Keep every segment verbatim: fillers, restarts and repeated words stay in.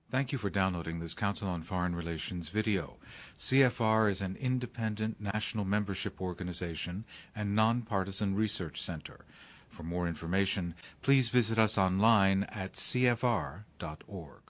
Thank you for downloading this Council on Foreign Relations video. C F R is an independent national membership organization and nonpartisan research center. For more information, please visit us online at c f r dot org.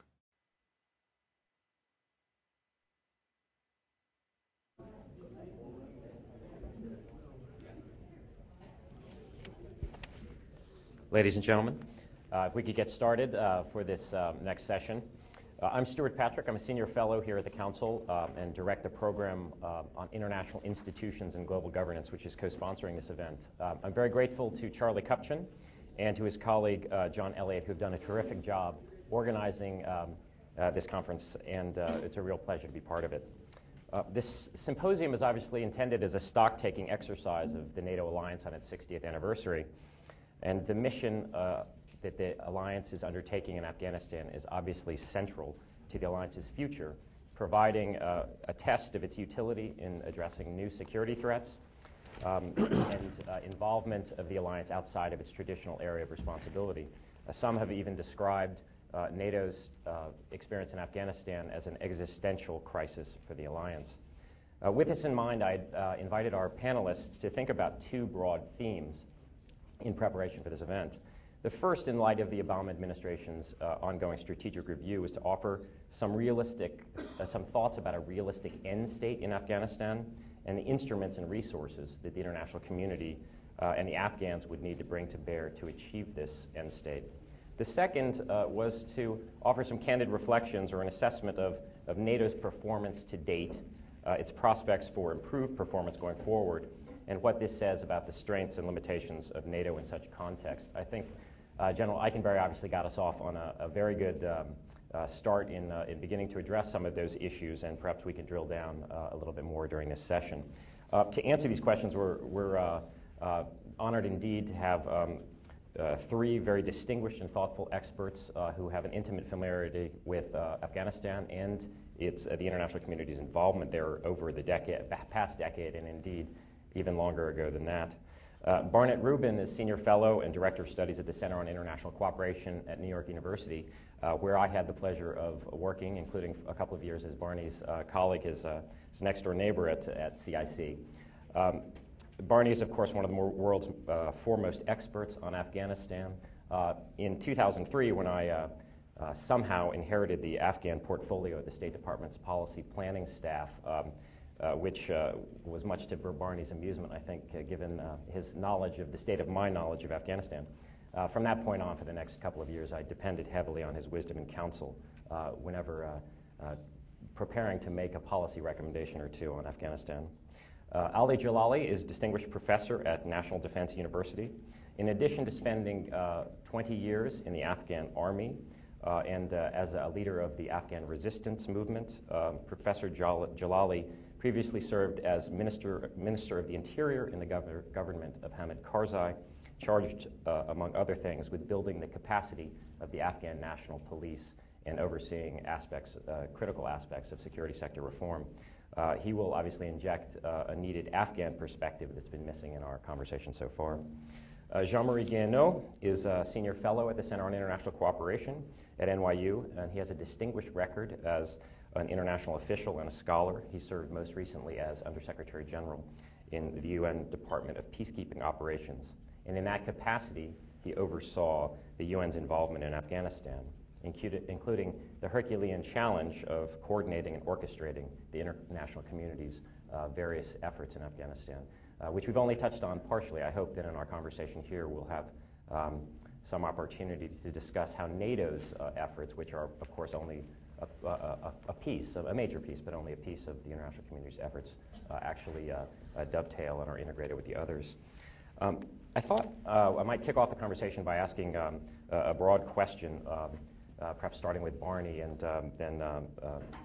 Ladies and gentlemen, uh, if we could get started uh, for this um, next session. Uh, I'm Stewart Patrick. I'm a senior fellow here at the Council um, and direct the program uh, on international institutions and global governance, which is co-sponsoring this event. Uh, I'm very grateful to Charlie Kupchan and to his colleague, uh, John Elliott, who've done a terrific job organizing um, uh, this conference, and uh, it's a real pleasure to be part of it. Uh, this symposium is obviously intended as a stock-taking exercise of the NATO alliance on its sixtieth anniversary, and the mission uh, that the alliance is undertaking in Afghanistan is obviously central to the alliance's future, providing uh, a test of its utility in addressing new security threats um, and uh, involvement of the alliance outside of its traditional area of responsibility. Uh, some have even described uh, NATO's uh, experience in Afghanistan as an existential crisis for the alliance. Uh, with this in mind, I uh, invited our panelists to think about two broad themes in preparation for this event. The first, in light of the Obama administration's uh, ongoing strategic review, is to offer some realistic, uh, some thoughts about a realistic end state in Afghanistan and the instruments and resources that the international community uh, and the Afghans would need to bring to bear to achieve this end state. The second uh, was to offer some candid reflections or an assessment of, of NATO's performance to date, uh, its prospects for improved performance going forward, and what this says about the strengths and limitations of NATO in such context. I think uh, General Eikenberry obviously got us off on a, a very good um, uh, start in, uh, in beginning to address some of those issues, and perhaps we can drill down uh, a little bit more during this session. Uh, to answer these questions, we're, we're uh, uh, honored indeed to have um, uh, three very distinguished and thoughtful experts uh, who have an intimate familiarity with uh, Afghanistan and its, uh, the international community's involvement there over the decade, past decade, and indeed even longer ago than that. Uh, Barnett Rubin is Senior Fellow and Director of Studies at the Center on International Cooperation at New York University, uh, where I had the pleasure of working, including a couple of years as Barney's uh, colleague, his, uh, his next-door neighbor at, at C I C. Um, Barney is, of course, one of the world's uh, foremost experts on Afghanistan. Uh, in two thousand three, when I uh, uh, somehow inherited the Afghan portfolio at the State Department's policy planning staff, um, Uh, which uh, was much to Barney's amusement, I think, uh, given uh, his knowledge of the state of my knowledge of Afghanistan. Uh, from that point on, for the next couple of years, I depended heavily on his wisdom and counsel uh, whenever uh, uh, preparing to make a policy recommendation or two on Afghanistan. Uh, Ali Jalali is Distinguished Professor at National Defense University. In addition to spending uh, twenty years in the Afghan Army uh, and uh, as a leader of the Afghan resistance movement, um, Professor Jal Jalali previously served as Minister, Minister of the Interior in the gov government of Hamid Karzai, charged, uh, among other things, with building the capacity of the Afghan National Police and overseeing aspects, uh, critical aspects of security sector reform. Uh, he will obviously inject uh, a needed Afghan perspective that's been missing in our conversation so far. Uh, Jean-Marie Gu&eacute is a Senior Fellow at the Center on International Cooperation at N Y U, and he has a distinguished record as an international official and a scholar. He served most recently as Undersecretary General in the U N Department of Peacekeeping Operations. And in that capacity, he oversaw the U N's involvement in Afghanistan, including the Herculean challenge of coordinating and orchestrating the international community's uh, various efforts in Afghanistan, uh, which we've only touched on partially. I hope that in our conversation here we'll have um, some opportunity to discuss how NATO's uh, efforts, which are, of course, only A, a, a piece, a major piece, but only a piece of the international community's efforts uh, actually uh, uh, dovetail and are integrated with the others. Um, I thought uh, I might kick off the conversation by asking um, a, a broad question, um, uh, perhaps starting with Barney and um, then, um, uh,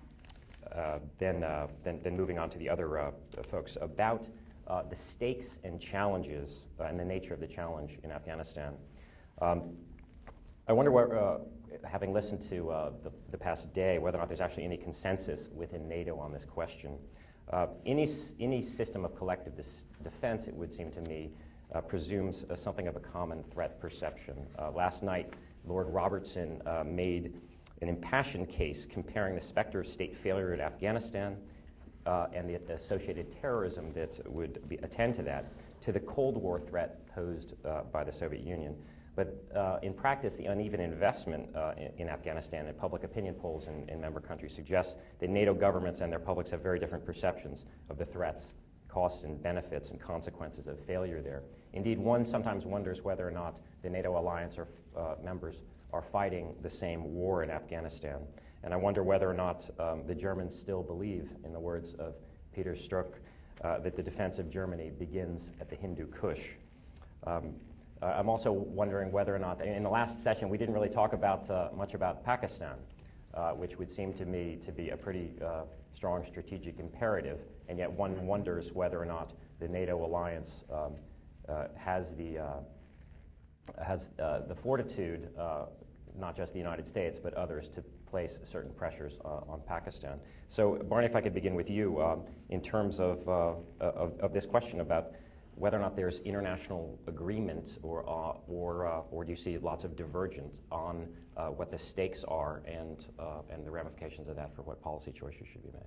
uh, then, uh, then, then moving on to the other uh, folks about uh, the stakes and challenges uh, and the nature of the challenge in Afghanistan. Um, I wonder where, uh, having listened to uh, the, the past day, whether or not there's actually any consensus within NATO on this question. Uh, any, any system of collective defense, it would seem to me, uh, presumes uh, something of a common threat perception. Uh, last night, Lord Robertson uh, made an impassioned case comparing the specter of state failure in Afghanistan uh, and the associated terrorism that would be, attend to that, to the Cold War threat posed uh, by the Soviet Union. But uh, in practice, the uneven investment uh, in, in Afghanistan and public opinion polls in, in member countries suggest that NATO governments and their publics have very different perceptions of the threats, costs and benefits and consequences of failure there. Indeed, one sometimes wonders whether or not the NATO alliance or uh, members are fighting the same war in Afghanistan. And I wonder whether or not um, the Germans still believe, in the words of Peter Strzok, uh, that the defense of Germany begins at the Hindu Kush. Um, Uh, I'm also wondering whether or not, in the last session, we didn't really talk about uh, much about Pakistan, uh, which would seem to me to be a pretty uh, strong strategic imperative, and yet one wonders whether or not the NATO alliance um, uh, has the uh, has uh, the fortitude, uh, not just the United States, but others, to place certain pressures uh, on Pakistan. So, Barney, if I could begin with you um, in terms of, uh, of of this question about whether or not there's international agreement, or uh, or uh, or do you see lots of divergence on uh, what the stakes are and uh, and the ramifications of that for what policy choices should be made?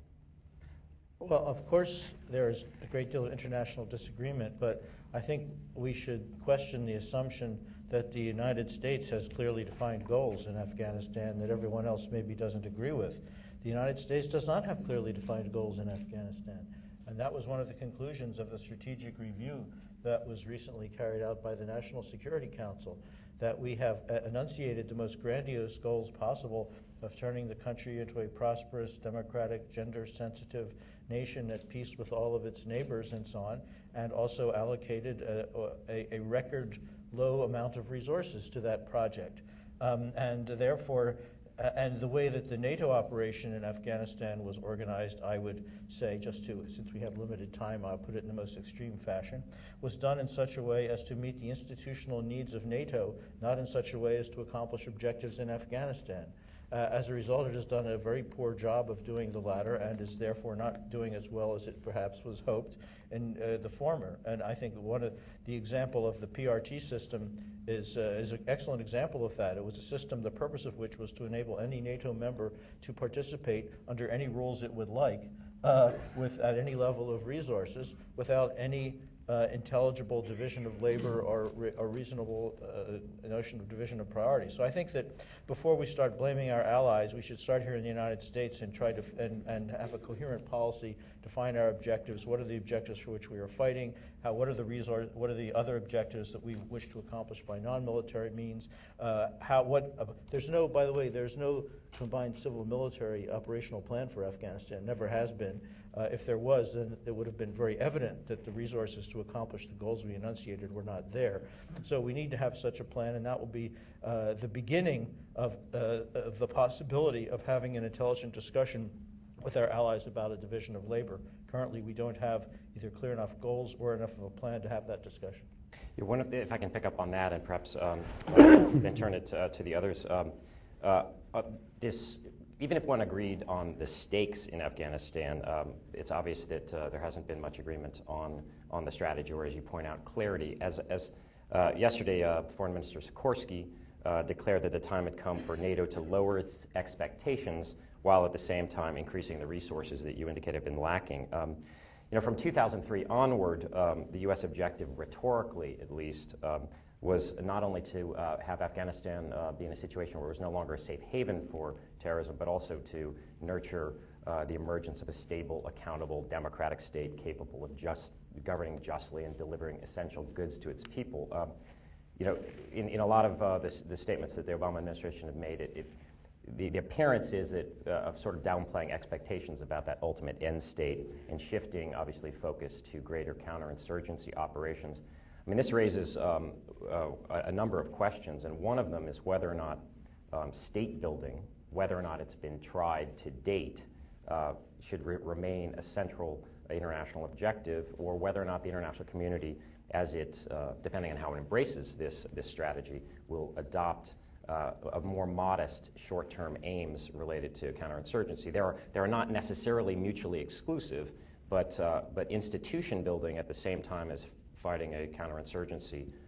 Well, of course, there's a great deal of international disagreement, but I think we should question the assumption that the United States has clearly defined goals in Afghanistan that everyone else maybe doesn't agree with. The United States does not have clearly defined goals in Afghanistan. And that was one of the conclusions of the strategic review that was recently carried out by the National Security Council, that we have enunciated the most grandiose goals possible of turning the country into a prosperous, democratic, gender-sensitive nation at peace with all of its neighbors and so on, and also allocated a, a, a record low amount of resources to that project. Um, and therefore, Uh, and the way that the NATO operation in Afghanistan was organized, I would say, just to, since we have limited time, I'll put it in the most extreme fashion, was done in such a way as to meet the institutional needs of NATO, not in such a way as to accomplish objectives in Afghanistan. Uh, as a result, it has done a very poor job of doing the latter, and is therefore not doing as well as it perhaps was hoped in uh, the former. And I think one of the example of the P R T system is, uh, is an excellent example of that. It was a system, the purpose of which was to enable any NATO member to participate under any rules it would like, uh, with at any level of resources, without any Uh, intelligible division of labor or, re or reasonable uh, notion of division of priority. So I think that before we start blaming our allies, we should start here in the United States and try to f and, and have a coherent policy, define our objectives. What are the objectives for which we are fighting? How, what are the resource, what are the other objectives that we wish to accomplish by non-military means? Uh, how, what, uh, there's no, by the way, there's no combined civil-military operational plan for Afghanistan. Never has been. Uh, if there was, then it would have been very evident that the resources to accomplish the goals we enunciated were not there. So we need to have such a plan, and that will be uh, the beginning of, uh, of the possibility of having an intelligent discussion with our allies about a division of labor. Currently, we don't have either clear enough goals or enough of a plan to have that discussion. Yeah, one of the, if I can pick up on that and perhaps um, then turn it uh, to the others. Um, uh, uh, this. Even if one agreed on the stakes in Afghanistan, um, it's obvious that uh, there hasn't been much agreement on, on the strategy, or as you point out, clarity. As, as uh, yesterday, uh, Foreign Minister Sikorsky uh, declared that the time had come for NATO to lower its expectations while at the same time increasing the resources that you indicate have been lacking. Um, you know, from two thousand three onward, um, the U S objective, rhetorically at least, um, was not only to uh, have Afghanistan uh, be in a situation where it was no longer a safe haven for terrorism, but also to nurture uh, the emergence of a stable, accountable, democratic state capable of just governing justly and delivering essential goods to its people. Um, you know, in, in a lot of uh, the, the statements that the Obama administration have made, it, it, the, the appearance is that uh, of sort of downplaying expectations about that ultimate end state and shifting, obviously, focus to greater counterinsurgency operations. I mean, this raises um, uh, a number of questions, and one of them is whether or not um, state building, whether or not it's been tried to date, uh, should re remain a central international objective, or whether or not the international community, as it, uh, depending on how it embraces this, this strategy, will adopt uh, a more modest short-term aims related to counterinsurgency. There are, there are not necessarily mutually exclusive, but, uh, but institution building at the same time as fighting a counterinsurgency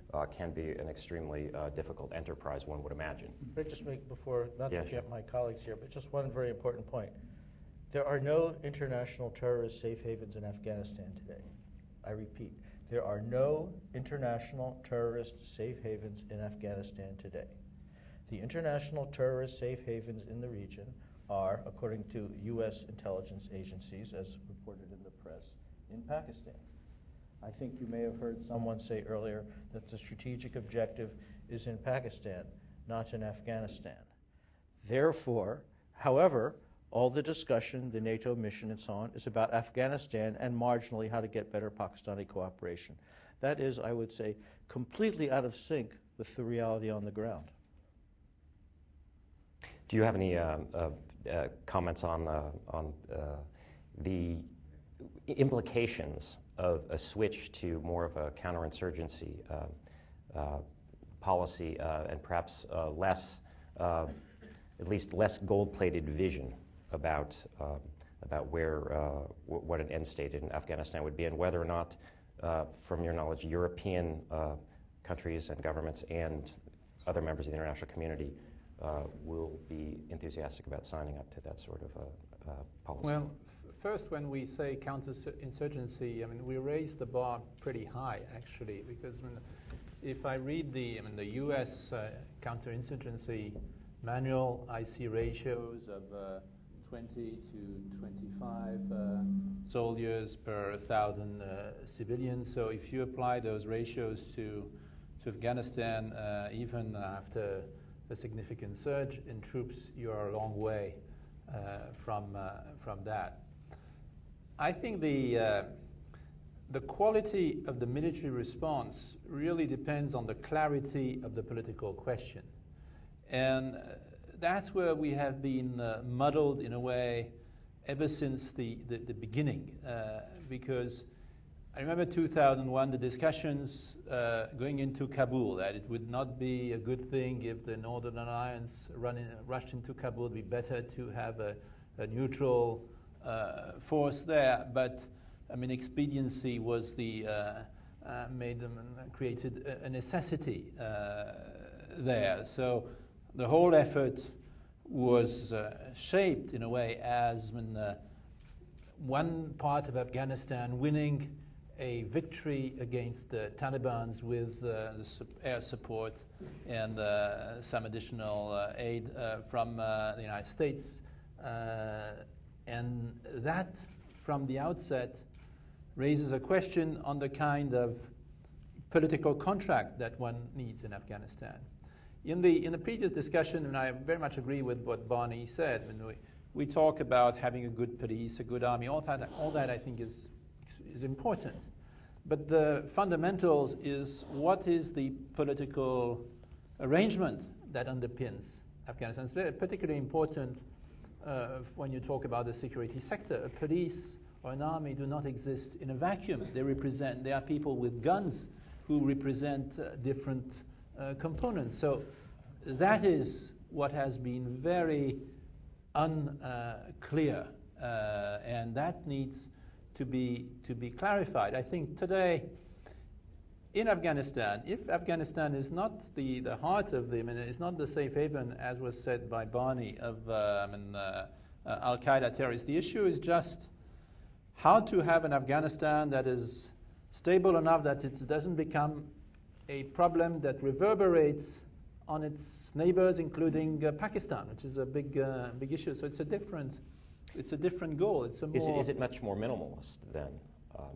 uh, can be an extremely uh, difficult enterprise, one would imagine. Let me just make before, not Yeah, to sure. get my colleagues here, but just one very important point. There are no international terrorist safe havens in Afghanistan today. I repeat, there are no international terrorist safe havens in Afghanistan today. The international terrorist safe havens in the region are, according to U S intelligence agencies, as reported in the press, in Pakistan. I think you may have heard someone say earlier that the strategic objective is in Pakistan, not in Afghanistan. Therefore, however, all the discussion, the NATO mission and so on, is about Afghanistan and marginally how to get better Pakistani cooperation. That is, I would say, completely out of sync with the reality on the ground. Do you have any um, uh, uh, comments on, uh, on uh, the implications of a switch to more of a counterinsurgency uh, uh, policy uh, and perhaps uh, less, uh, at least less gold-plated vision about, uh, about where, uh, w what an end state in Afghanistan would be, and whether or not, uh, from your knowledge, European uh, countries and governments and other members of the international community uh, will be enthusiastic about signing up to that sort of uh, uh, policy? Well, f first, when we say counterinsurgency, I mean, we raise the bar pretty high, actually, because I mean, if I read the, I mean, the U S uh, counterinsurgency manual, I see ratios of uh, twenty to twenty-five uh, soldiers per thousand uh, civilians. So if you apply those ratios to, to Afghanistan, uh, even after a significant surge in troops, you are a long way uh, from, uh, from that. I think the, uh, the quality of the military response really depends on the clarity of the political question. And uh, that's where we have been uh, muddled in a way ever since the, the, the beginning. Uh, because I remember two thousand one, the discussions uh, going into Kabul, that it would not be a good thing if the Northern Alliance run in, rushed into Kabul. It would be better to have a, a neutral uh, force there. But I mean, expediency was the, uh, uh, made them, uh, created a, a necessity uh, there. So the whole effort was uh, shaped in a way as when, uh, one part of Afghanistan winning a victory against the Taliban with uh, the su air support and uh, some additional uh, aid uh, from uh, the United States. Uh, and that, from the outset, raises a question on the kind of political contract that one needs in Afghanistan. In the, in the previous discussion, and I very much agree with what Barney said, when we, we talk about having a good police, a good army, all that, all that I think is, is important. But the fundamentals is what is the political arrangement that underpins Afghanistan. It's very particularly important uh, when you talk about the security sector. A police or an army do not exist in a vacuum. They represent, they are people with guns who represent uh, different Uh, components. So that is what has been very unclear, uh, uh, and that needs to be to be clarified. I think today in Afghanistan, if Afghanistan is not the the heart of the, I mean, it's not the safe haven, as was said by Barney, of uh, I mean, uh, uh, Al Qaeda terrorists. The issue is just how to have an Afghanistan that is stable enough that it doesn't become a problem that reverberates on its neighbors, including uh, Pakistan, which is a big, uh, big issue. So it's a different, it's a different goal. It's a more. Is it, is it much more minimalist then? Um,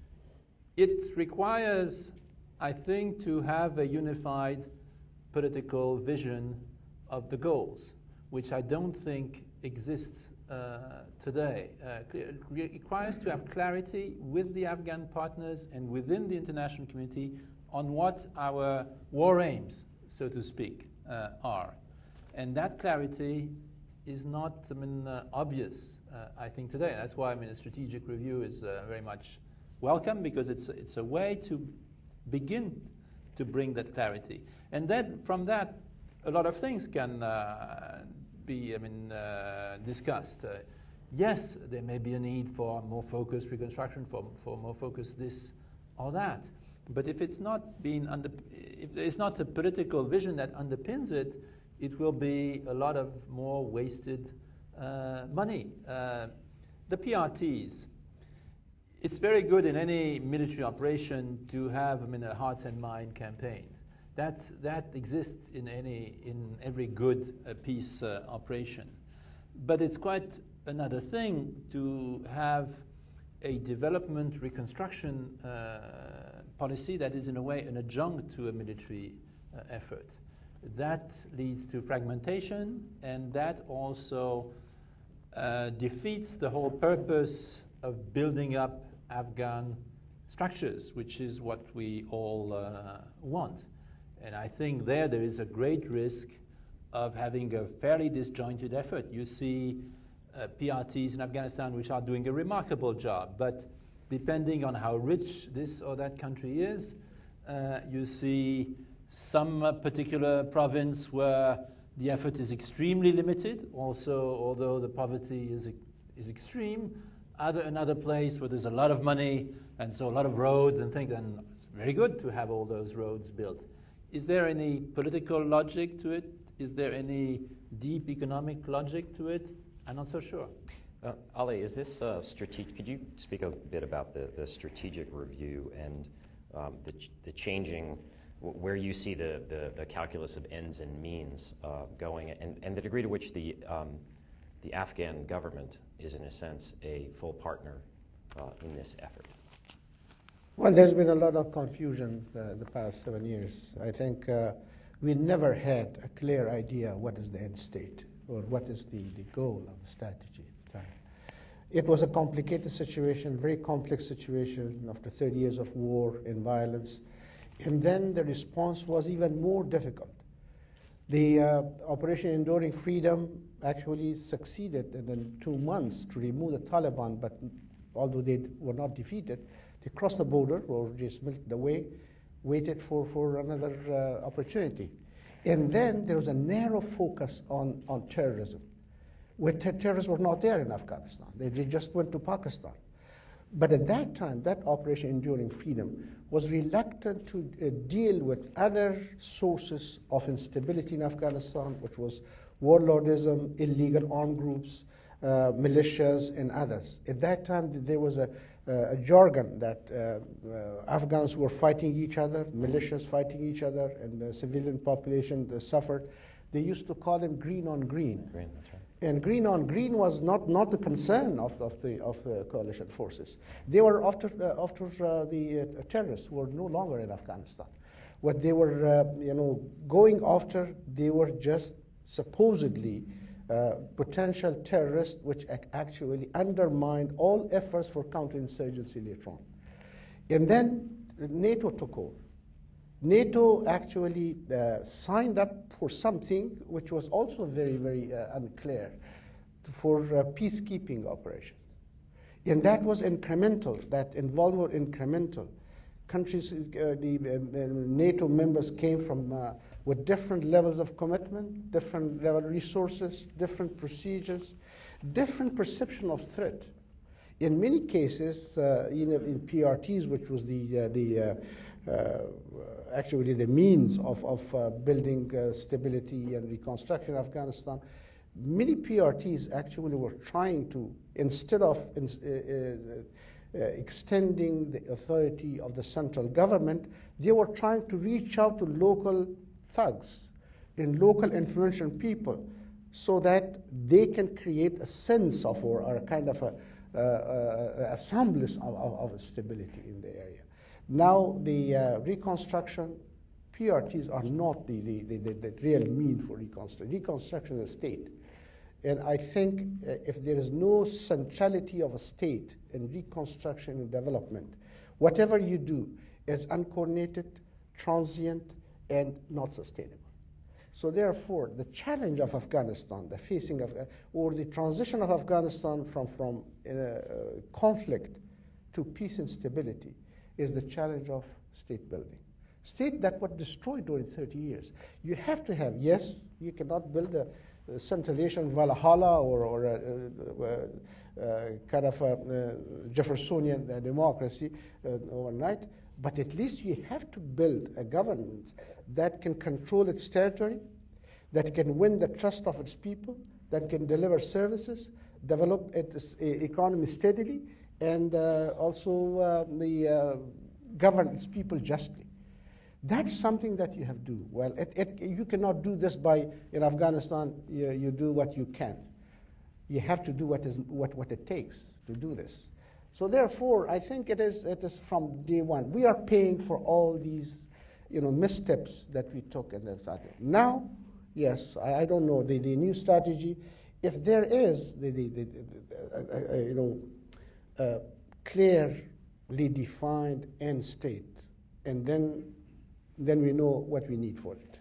it requires, I think, to have a unified political vision of the goals, which I don't think exists uh, today. Uh, it requires to have clarity with the Afghan partners and within the international community on what our war aims, so to speak, uh, are. And that clarity is not, I mean, uh, obvious, uh, I think, today. That's why, I mean, a strategic review is uh, very much welcome, because it's, it's a way to begin to bring that clarity. And then from that, a lot of things can uh, be, I mean, uh, discussed. Uh, yes, there may be a need for more focused reconstruction, for, for more focused this or that. But if it's not being under, if there's not a political vision that underpins it, it will be a lot of more wasted uh, money. Uh, the P R Ts, it's very good in any military operation to have, I mean, a hearts and mind campaign. That's, that exists in, any, in every good uh, peace uh, operation. But it's quite another thing to have a development reconstruction uh, policy that is in a way an adjunct to a military uh, effort. That leads to fragmentation, and that also uh, defeats the whole purpose of building up Afghan structures, which is what we all uh, want. And I think there there is a great risk of having a fairly disjointed effort. You see uh, P R Ts in Afghanistan which are doing a remarkable job, but depending on how rich this or that country is, uh, you see some uh, particular province where the effort is extremely limited, also although the poverty is, is extreme, other, another place where there's a lot of money and so a lot of roads and things, and it's very good to have all those roads built. Is there any political logic to it? Is there any deep economic logic to it? I'm not so sure. Uh, Ali, is this uh, strategic? Could you speak a bit about the, the strategic review and um, the, ch the changing, where you see the, the, the calculus of ends and means uh, going, and, and the degree to which the, um, the Afghan government is, in a sense, a full partner uh, in this effort? Well, there's been a lot of confusion uh, the past seven years. I think uh, we never had a clear idea what is the end state or what is the, the goal of the strategy at the time. It was a complicated situation, very complex situation after thirty years of war and violence. And then the response was even more difficult. The uh, Operation Enduring Freedom actually succeeded in two months to remove the Taliban, but although they were not defeated, they crossed the border or just milked the way, waited for, for another uh, opportunity. And then there was a narrow focus on, on terrorism, where ter terrorists were not there in Afghanistan. They, they just went to Pakistan. But at that time, that Operation Enduring Freedom was reluctant to uh, deal with other sources of instability in Afghanistan, which was warlordism, illegal armed groups, uh, militias, and others. At that time, there was a, uh, a jargon that uh, uh, Afghans were fighting each other, militias fighting each other, and the civilian population uh, suffered. They used to call them green on green. Green, that's right. And green on green was not, not the concern of, of, the, of the coalition forces. They were after, uh, after uh, the uh, terrorists who were no longer in Afghanistan. What they were uh, you know, going after, they were just supposedly uh, potential terrorists which ac actually undermined all efforts for counterinsurgency later on. And then NATO took over. NATO actually uh, signed up for something which was also very, very uh, unclear, for uh, peacekeeping operations. And that was incremental, that involvement was incremental. Countries, uh, the uh, NATO members came from uh, with different levels of commitment, different level of resources, different procedures, different perception of threat. In many cases, uh, you know, in P R Ts, which was the, uh, the uh, uh, actually the means of, of uh, building uh, stability and reconstruction in Afghanistan, many P R Ts actually were trying to, instead of in, uh, uh, uh, extending the authority of the central government, they were trying to reach out to local thugs and local influential people so that they can create a sense of, or, or a kind of a, uh, uh, a semblance of, of, of stability in the area. Now, the uh, reconstruction, P R Ts are not the, the, the, the, the real mean for reconstruction. Reconstruction is a state. And I think uh, if there is no centrality of a state in reconstruction and development, whatever you do is uncoordinated, transient, and not sustainable. So therefore, the challenge of Afghanistan, the facing of, uh, or the transition of Afghanistan from, from uh, uh, conflict to peace and stability is the challenge of state building. State that was destroyed during thirty years. You have to have, yes, you cannot build a, a Central Asian Valhalla or, or a, a, a, a kind of a, a Jeffersonian democracy uh, overnight, But at least you have to build a government that can control its territory, that can win the trust of its people, that can deliver services, develop its economy steadily, and uh, also uh, the, uh, govern its people justly. That's something that you have to do. Well, it, it, you cannot do this by, in Afghanistan, you, you do what you can. You have to do what, is, what, what it takes to do this. So therefore, I think it is, it is from day one. We are paying for all these, you know, missteps that we took in the strategy. Now, yes, I, I don't know, the, the new strategy, if there is the, the, the, the uh, uh, you know, uh, clearly defined end state, and then, then we know what we need for it.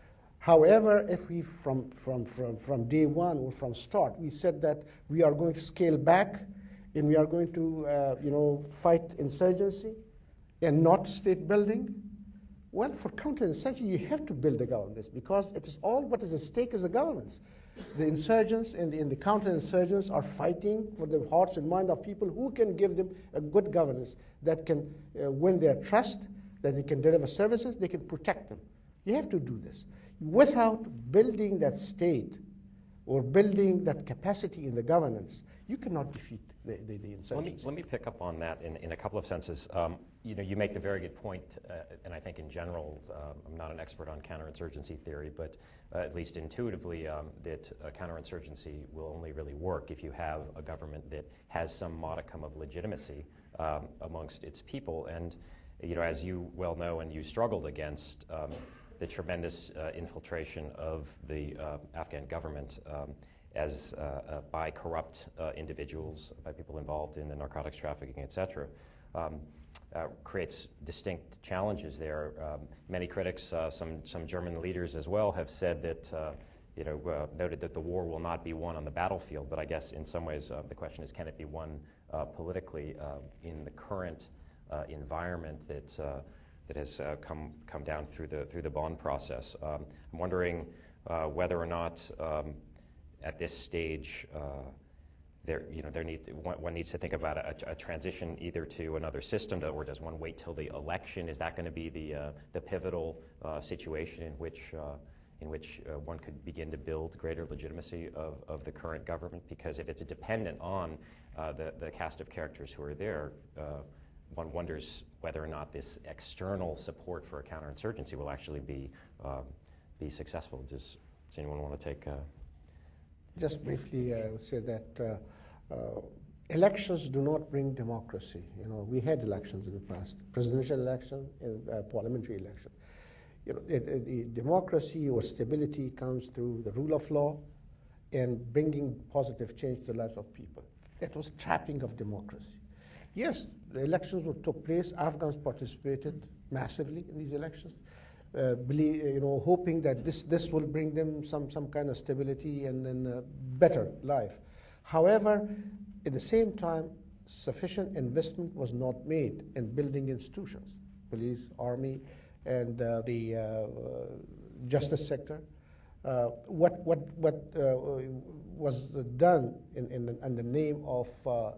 However, if we, from, from, from, from day one or from start, we said that we are going to scale back and we are going to, uh, you know, fight insurgency and not state building, well, for counterinsurgency, you have to build the governments because it is all what is at stake is the governments. The insurgents and the, and the counterinsurgents are fighting for the hearts and minds of people who can give them a good governance that can uh, win their trust, that they can deliver services, they can protect them. You have to do this. Without building that state or building that capacity in the governance, you cannot defeat the, the, the insurgents. Let me, let me pick up on that in, in a couple of senses. Um, you know, you make the very good point, uh, and I think in general, um, I'm not an expert on counterinsurgency theory, but uh, at least intuitively, um, that uh, counterinsurgency will only really work if you have a government that has some modicum of legitimacy um, amongst its people. And, you know, as you well know, and you struggled against um, the tremendous uh, infiltration of the uh, Afghan government um, as uh, uh, by corrupt uh, individuals, by people involved in the narcotics trafficking, et cetera, um, uh, creates distinct challenges there. Um, many critics, uh, some some German leaders as well, have said that, uh, you know, uh, noted that the war will not be won on the battlefield. But I guess in some ways uh, the question is, can it be won uh, politically uh, in the current uh, environment that uh, that has uh, come come down through the through the Bonn process? Um, I'm wondering uh, whether or not um, at this stage, uh, there, you know, there need one, one needs to think about a, a transition either to another system, to, or does one wait till the election? Is that going to be the uh, the pivotal uh, situation in which uh, in which uh, one could begin to build greater legitimacy of, of the current government? Because if it's dependent on uh, the the cast of characters who are there, uh, one wonders whether or not this external support for a counterinsurgency will actually be uh, be successful. Does, does anyone want to take? Uh, Just briefly, I would say that uh, uh, elections do not bring democracy. You know, we had elections in the past, presidential election and uh, parliamentary election. You know, it, it, the democracy or stability comes through the rule of law and bringing positive change to the lives of people. That was trapping of democracy. Yes, the elections were, took place. Afghans participated massively in these elections. Uh, believe, you know, hoping that this, this will bring them some, some kind of stability and then a better life. However, at the same time, sufficient investment was not made in building institutions, police, army, and uh, the uh, justice sector. Uh, what what, what uh, was done in, in, the, in the name of uh,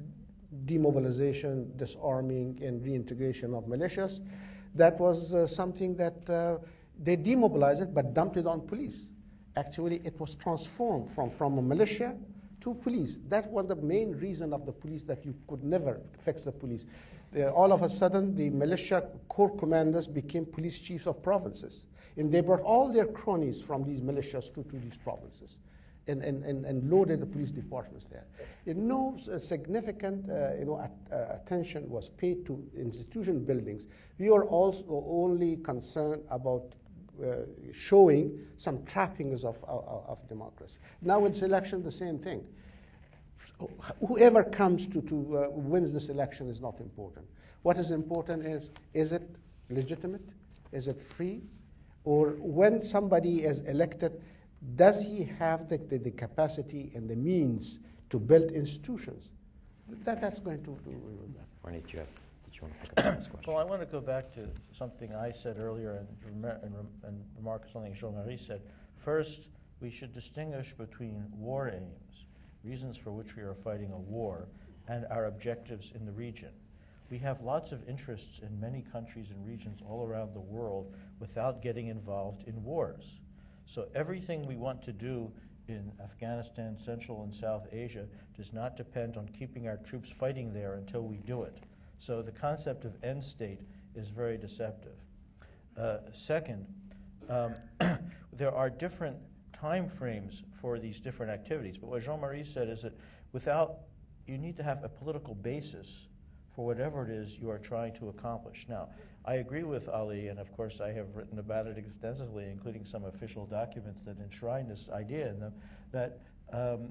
demobilization, disarming, and reintegration of militias, that was uh, something that uh, they demobilized it but dumped it on police. Actually, it was transformed from, from a militia to police. That was the main reason of the police, that you could never fix the police. Uh, all of a sudden, the militia corps commanders became police chiefs of provinces. And they brought all their cronies from these militias to, to these provinces. And, and, and, and loaded the police departments there. And no uh, significant uh, you know, at, uh, attention was paid to institution buildings. We were also only concerned about uh, showing some trappings of, of, of democracy. Now with this election, the same thing. So whoever comes to, to uh, wins this election is not important. What is important is, is it legitimate? Is it free? Or when somebody is elected, does he have the, the, the capacity and the means to build institutions? That, that's going to do that. Barnett, did you, have, did you want to pick up on this question? Well, I want to go back to something I said earlier and, and, and remark something Jean-Marie said. First, we should distinguish between war aims, reasons for which we are fighting a war, and our objectives in the region. we have lots of interests in many countries and regions all around the world without getting involved in wars. So everything we want to do in Afghanistan, Central and South Asia does not depend on keeping our troops fighting there until we do it. So the concept of end state is very deceptive. Uh, second, um, there are different time frames for these different activities, but what Jean-Marie said is that without, you need to have a political basis for whatever it is you are trying to accomplish. Now, I agree with Ali, and of course I have written about it extensively, including some official documents that enshrine this idea in them, that um,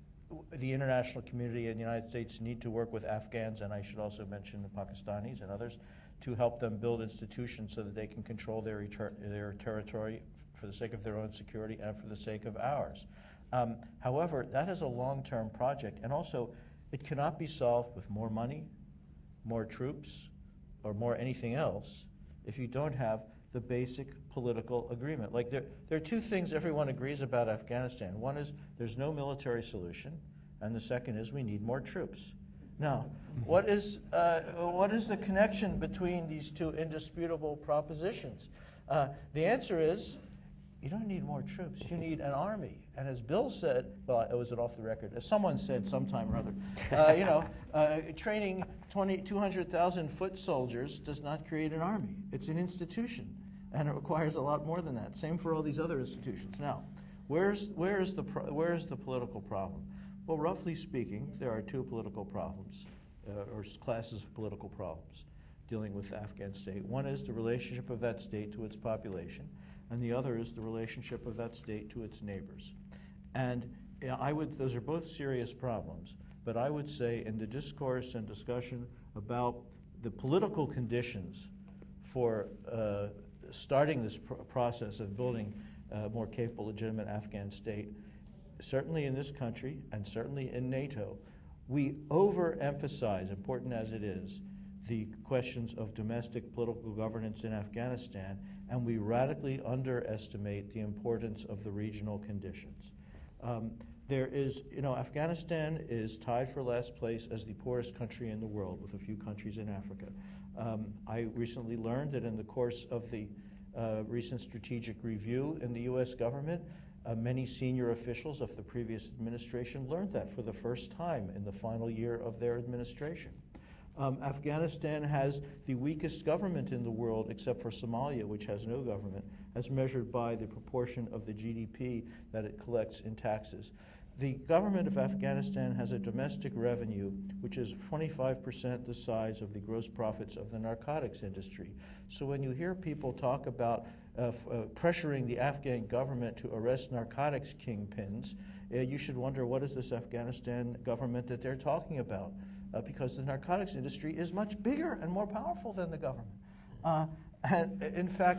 the international community and the United States need to work with Afghans, and I should also mention the Pakistanis and others, to help them build institutions so that they can control their, their territory for the sake of their own security and for the sake of ours. Um, however, that is a long-term project, and also it cannot be solved with more money, more troops, or more anything else if you don't have the basic political agreement. Like there, there are two things everyone agrees about Afghanistan. One is there's no military solution, and the second is we need more troops. Now, what is, uh, what is the connection between these two indisputable propositions? Uh, the answer is you don't need more troops, you need an army. And as Bill said, well, it was an off the record, as someone said sometime or other, uh, you know, uh, training two hundred thousand foot soldiers does not create an army. It's an institution, and it requires a lot more than that. Same for all these other institutions. Now, where's, where's, the, pro where's the political problem? Well, roughly speaking, there are two political problems, uh, or classes of political problems dealing with the Afghan state. One is the relationship of that state to its population, and the other is the relationship of that state to its neighbors. And you know, I would, those are both serious problems, but I would say in the discourse and discussion about the political conditions for uh, starting this pr process of building a more capable, legitimate Afghan state, certainly in this country and certainly in NATO, we overemphasize, important as it is, the questions of domestic political governance in Afghanistan, and we radically underestimate the importance of the regional conditions. Um, there is, you know, Afghanistan is tied for last place as the poorest country in the world, with a few countries in Africa. Um, I recently learned that in the course of the uh, recent strategic review in the U S government, uh, many senior officials of the previous administration learned that for the first time in the final year of their administration. Um, Afghanistan has the weakest government in the world, except for Somalia, which has no government, as measured by the proportion of the G D P that it collects in taxes. The government of Afghanistan has a domestic revenue which is twenty-five percent the size of the gross profits of the narcotics industry. So when you hear people talk about uh, f uh, pressuring the Afghan government to arrest narcotics kingpins, uh, you should wonder, what is this Afghanistan government that they're talking about? Uh, because the narcotics industry is much bigger and more powerful than the government. Uh, and in fact,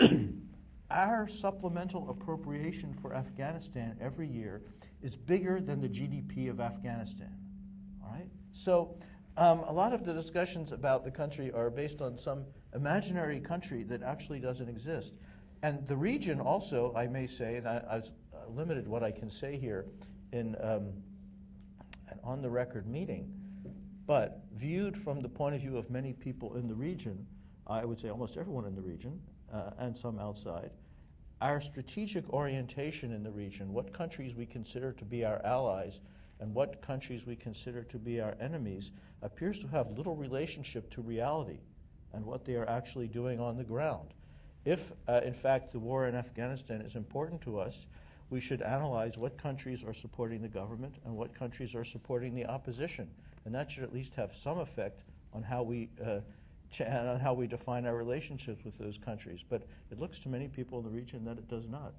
our supplemental appropriation for Afghanistan every year is bigger than the G D P of Afghanistan. All right? So um, a lot of the discussions about the country are based on some imaginary country that actually doesn't exist. And the region also, I may say, and I, I've limited what I can say here in um, an on-the-record meeting, but viewed from the point of view of many people in the region, I would say almost everyone in the region, uh, and some outside, our strategic orientation in the region, what countries we consider to be our allies and what countries we consider to be our enemies, appears to have little relationship to reality and what they are actually doing on the ground. If, uh, in fact, the war in Afghanistan is important to us, we should analyze what countries are supporting the government and what countries are supporting the opposition. And that should at least have some effect on how we uh, ch on how we define our relationships with those countries. But it looks to many people in the region that it does not.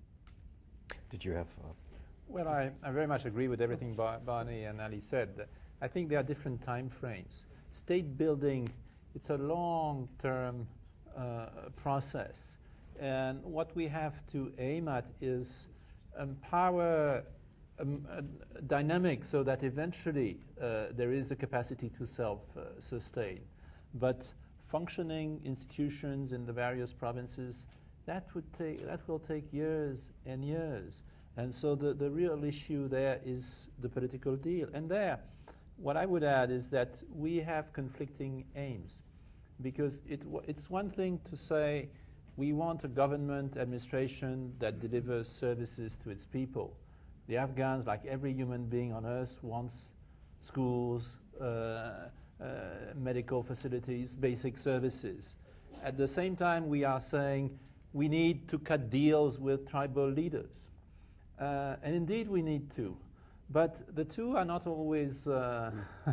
Did you have? Uh... Well, I, I very much agree with everything Bar Barney and Ali said. I think there are different time frames. State building, it's a long-term uh, process, and what we have to aim at is empower Um, uh, dynamic so that eventually uh, there is a capacity to self-sustain. Uh, but functioning institutions in the various provinces, that would take that will take years and years. And so the, the real issue there is the political deal. And there, what I would add is that we have conflicting aims, because it w it's one thing to say we want a government administration that delivers services to its people. The Afghans, like every human being on earth, wants schools, uh, uh, medical facilities, basic services. At the same time, we are saying we need to cut deals with tribal leaders. Uh, and indeed, we need to. But the two are not always uh,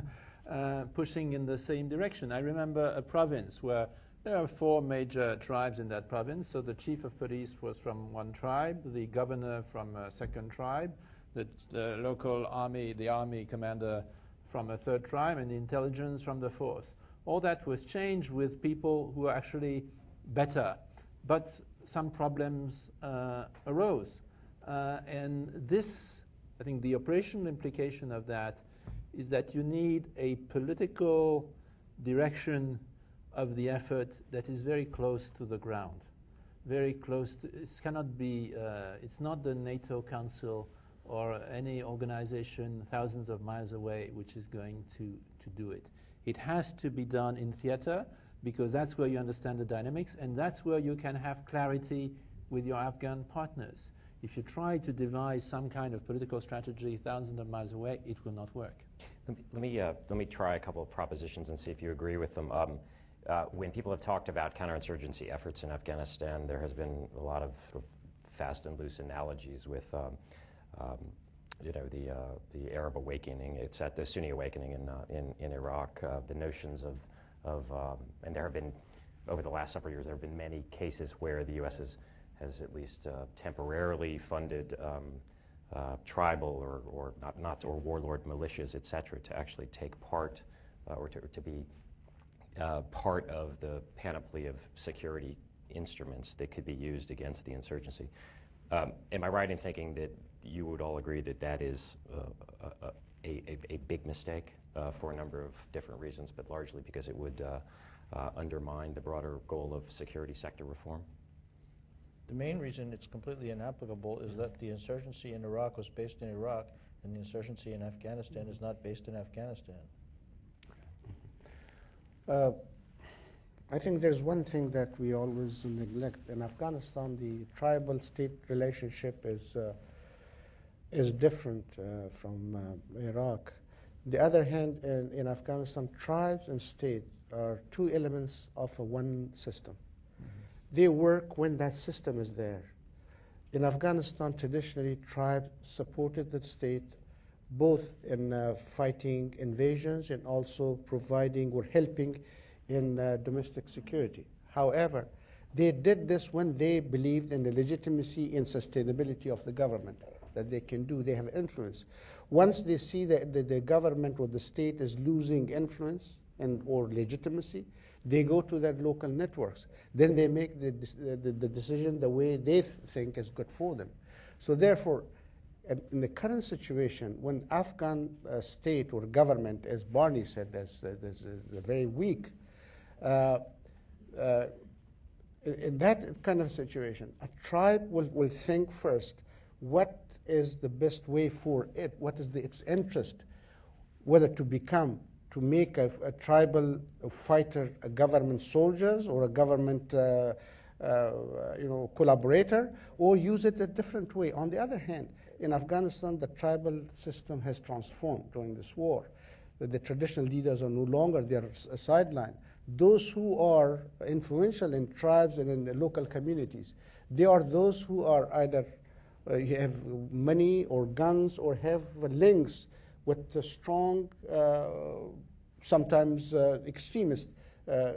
uh, pushing in the same direction. I remember a province where there are four major tribes in that province. So the chief of police was from one tribe, the governor from a second tribe, the, the local army, the army commander from a third tribe, and the intelligence from the fourth. All that was changed with people who are actually better. But some problems uh, arose. Uh, and this, I think the operational implication of that is that you need a political direction of the effort that is very close to the ground. Very close to, it cannot be, uh, it's not the NATO Council or any organization thousands of miles away which is going to, to do it. It has to be done in theater, because that's where you understand the dynamics, and that's where you can have clarity with your Afghan partners. If you try to devise some kind of political strategy thousands of miles away, it will not work. Let me, let me, uh, let me try a couple of propositions and see if you agree with them. Um, uh, when people have talked about counterinsurgency efforts in Afghanistan, there has been a lot of, sort of fast and loose analogies with um, um, you know, the, uh, the Arab awakening, it's at the Sunni awakening in, uh, in, in Iraq, uh, the notions of, of um, and there have been, over the last several years, there have been many cases where the U S has, has at least uh, temporarily funded um, uh, tribal or, or not, not, or warlord militias, et cetera, to actually take part uh, or to, to be uh, part of the panoply of security instruments that could be used against the insurgency. Um, am I right in thinking that you would all agree that that is uh, a, a, a big mistake uh, for a number of different reasons, but largely because it would uh, uh, undermine the broader goal of security sector reform? The main reason it's completely inapplicable is that the insurgency in Iraq was based in Iraq, and the insurgency in Afghanistan is not based in Afghanistan. Uh, I think there's one thing that we always neglect. In Afghanistan, the tribal-state relationship is uh, is different uh, from uh, Iraq. On the other hand, in, in Afghanistan, tribes and state are two elements of a one system. Mm-hmm. They work when that system is there. In Afghanistan, traditionally, tribes supported the state both in uh, fighting invasions and also providing or helping in uh, domestic security. However, they did this when they believed in the legitimacy and sustainability of the government, that they can do, they have influence. Once they see that the, the government or the state is losing influence and or legitimacy, they go to their local networks. Then they make the, the, the decision the way they th think is good for them. So therefore, in the current situation, when Afghan uh, state or government, as Barney said, that's, uh, that's uh, very weak, uh, uh, in, in that kind of situation, a tribe will, will think first, what is the best way for it? What is the, its interest? Whether to become, to make a, a tribal fighter, a government soldiers or a government uh, uh, you know, collaborator, or use it a different way. On the other hand, in Afghanistan, the tribal system has transformed during this war. The, the traditional leaders are no longer there, sidelined. Those who are influential in tribes and in the local communities, they are those who are either Uh, you have money or guns or have uh, links with uh, strong, uh, sometimes uh, extremist uh,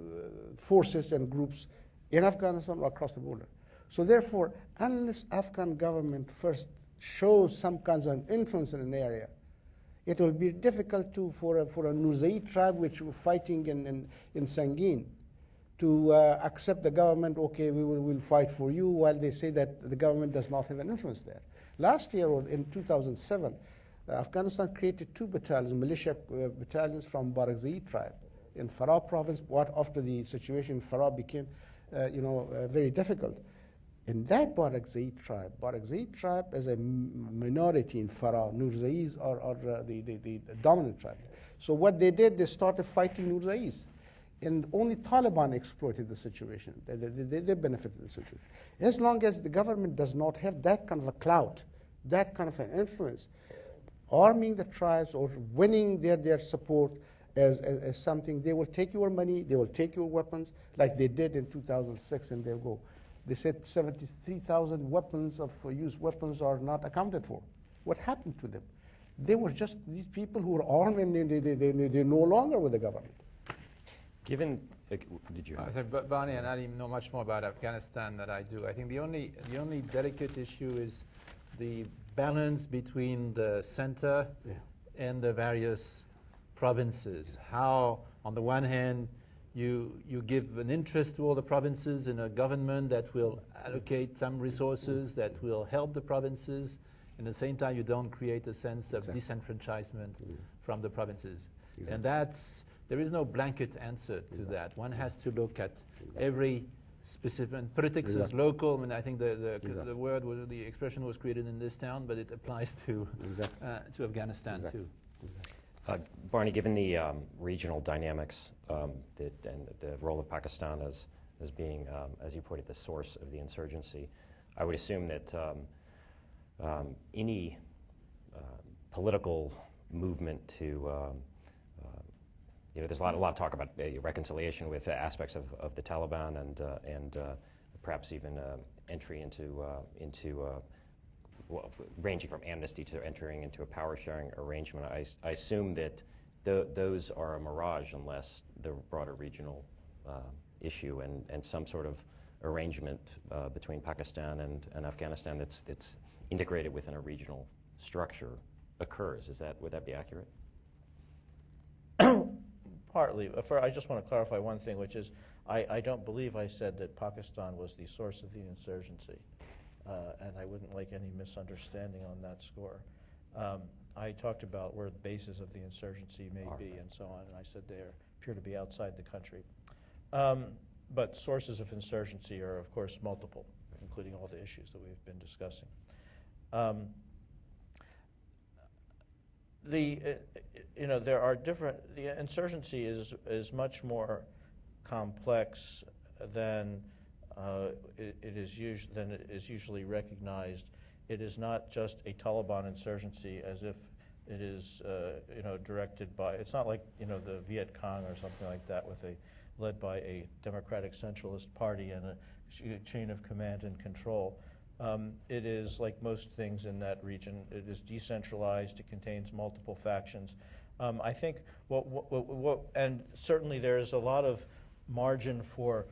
forces and groups in Afghanistan or across the border. So therefore, unless Afghan government first shows some kinds of influence in an area, it will be difficult to, for, a, for a Nuzai tribe which was fighting in, in, in Sangin to uh, accept the government, okay, we will we'll fight for you, while they say that the government does not have an influence there. Last year, or in two thousand seven, uh, Afghanistan created two battalions, militia uh, battalions from Barakzai tribe in Farah province. What after the situation in Farah became, uh, you know, uh, very difficult. In that Barakzai tribe, Barakzai tribe is a minority in Farah. Nurzais are, are uh, the, the, the dominant tribe. So what they did, they started fighting Nurzais. And only Taliban exploited the situation. They, they, they benefited the situation. As long as the government does not have that kind of a clout, that kind of an influence, arming the tribes or winning their, their support as, as, as something, they will take your money, they will take your weapons, like they did in two thousand six, and they'll go. They said seventy-three thousand weapons of uh, used weapons are not accounted for. What happened to them? They were just these people who were armed, and they, they, they, they, they're no longer with the government. Given, uh, did you? I said, Barney and I know much more about Afghanistan than I do. I think the only the only delicate issue is the balance between the center Yeah. and the various provinces. How, on the one hand, you you give an interest to all the provinces in a government that will allocate some resources that will help the provinces. At the same time, you don't create a sense of Exactly. disenfranchisement Mm. from the provinces. Exactly. And that's, there is no blanket answer to Exactly. that. One has to look at Exactly. every specific, and politics is Exactly. local. I mean, I think the, the, Exactly. the word, was, the expression was created in this town, but it applies to, Exactly. uh, to Afghanistan Exactly. too. Uh, Barney, given the um, regional dynamics um, that, and the role of Pakistan as, as being, um, as you put it, the source of the insurgency, I would assume that um, um, any uh, political movement to, um, uh, you know, there's a lot, a lot of talk about uh, reconciliation with uh, aspects of, of the Taliban and, uh, and uh, perhaps even uh, entry into, uh, into uh, well, ranging from amnesty to entering into a power-sharing arrangement. I, I assume that th those are a mirage unless the broader regional uh, issue and, and some sort of arrangement uh, between Pakistan and, and Afghanistan that's, that's integrated within a regional structure occurs. Is that, would that be accurate? Partly. Uh, for- I just want to clarify one thing, which is I, I don't believe I said that Pakistan was the source of the insurgency. Uh, and I wouldn't like any misunderstanding on that score. Um, I talked about where the bases of the insurgency may Are. be and so on, and I said they appear to be outside the country. Um, but sources of insurgency are, of course, multiple, including all the issues that we've been discussing. Um, the, uh, you know, there are different, the insurgency is, is much more complex than Uh, it, it is us then it is usually recognized. It is not just a Taliban insurgency as if it is uh, you know directed by. It's not like you know the Viet Cong or something like that, with a led by a democratic centralist party and a ch chain of command and control. Um, it is like most things in that region. It is decentralized. It contains multiple factions. Um, I think what, what, what, what and certainly there is a lot of margin for.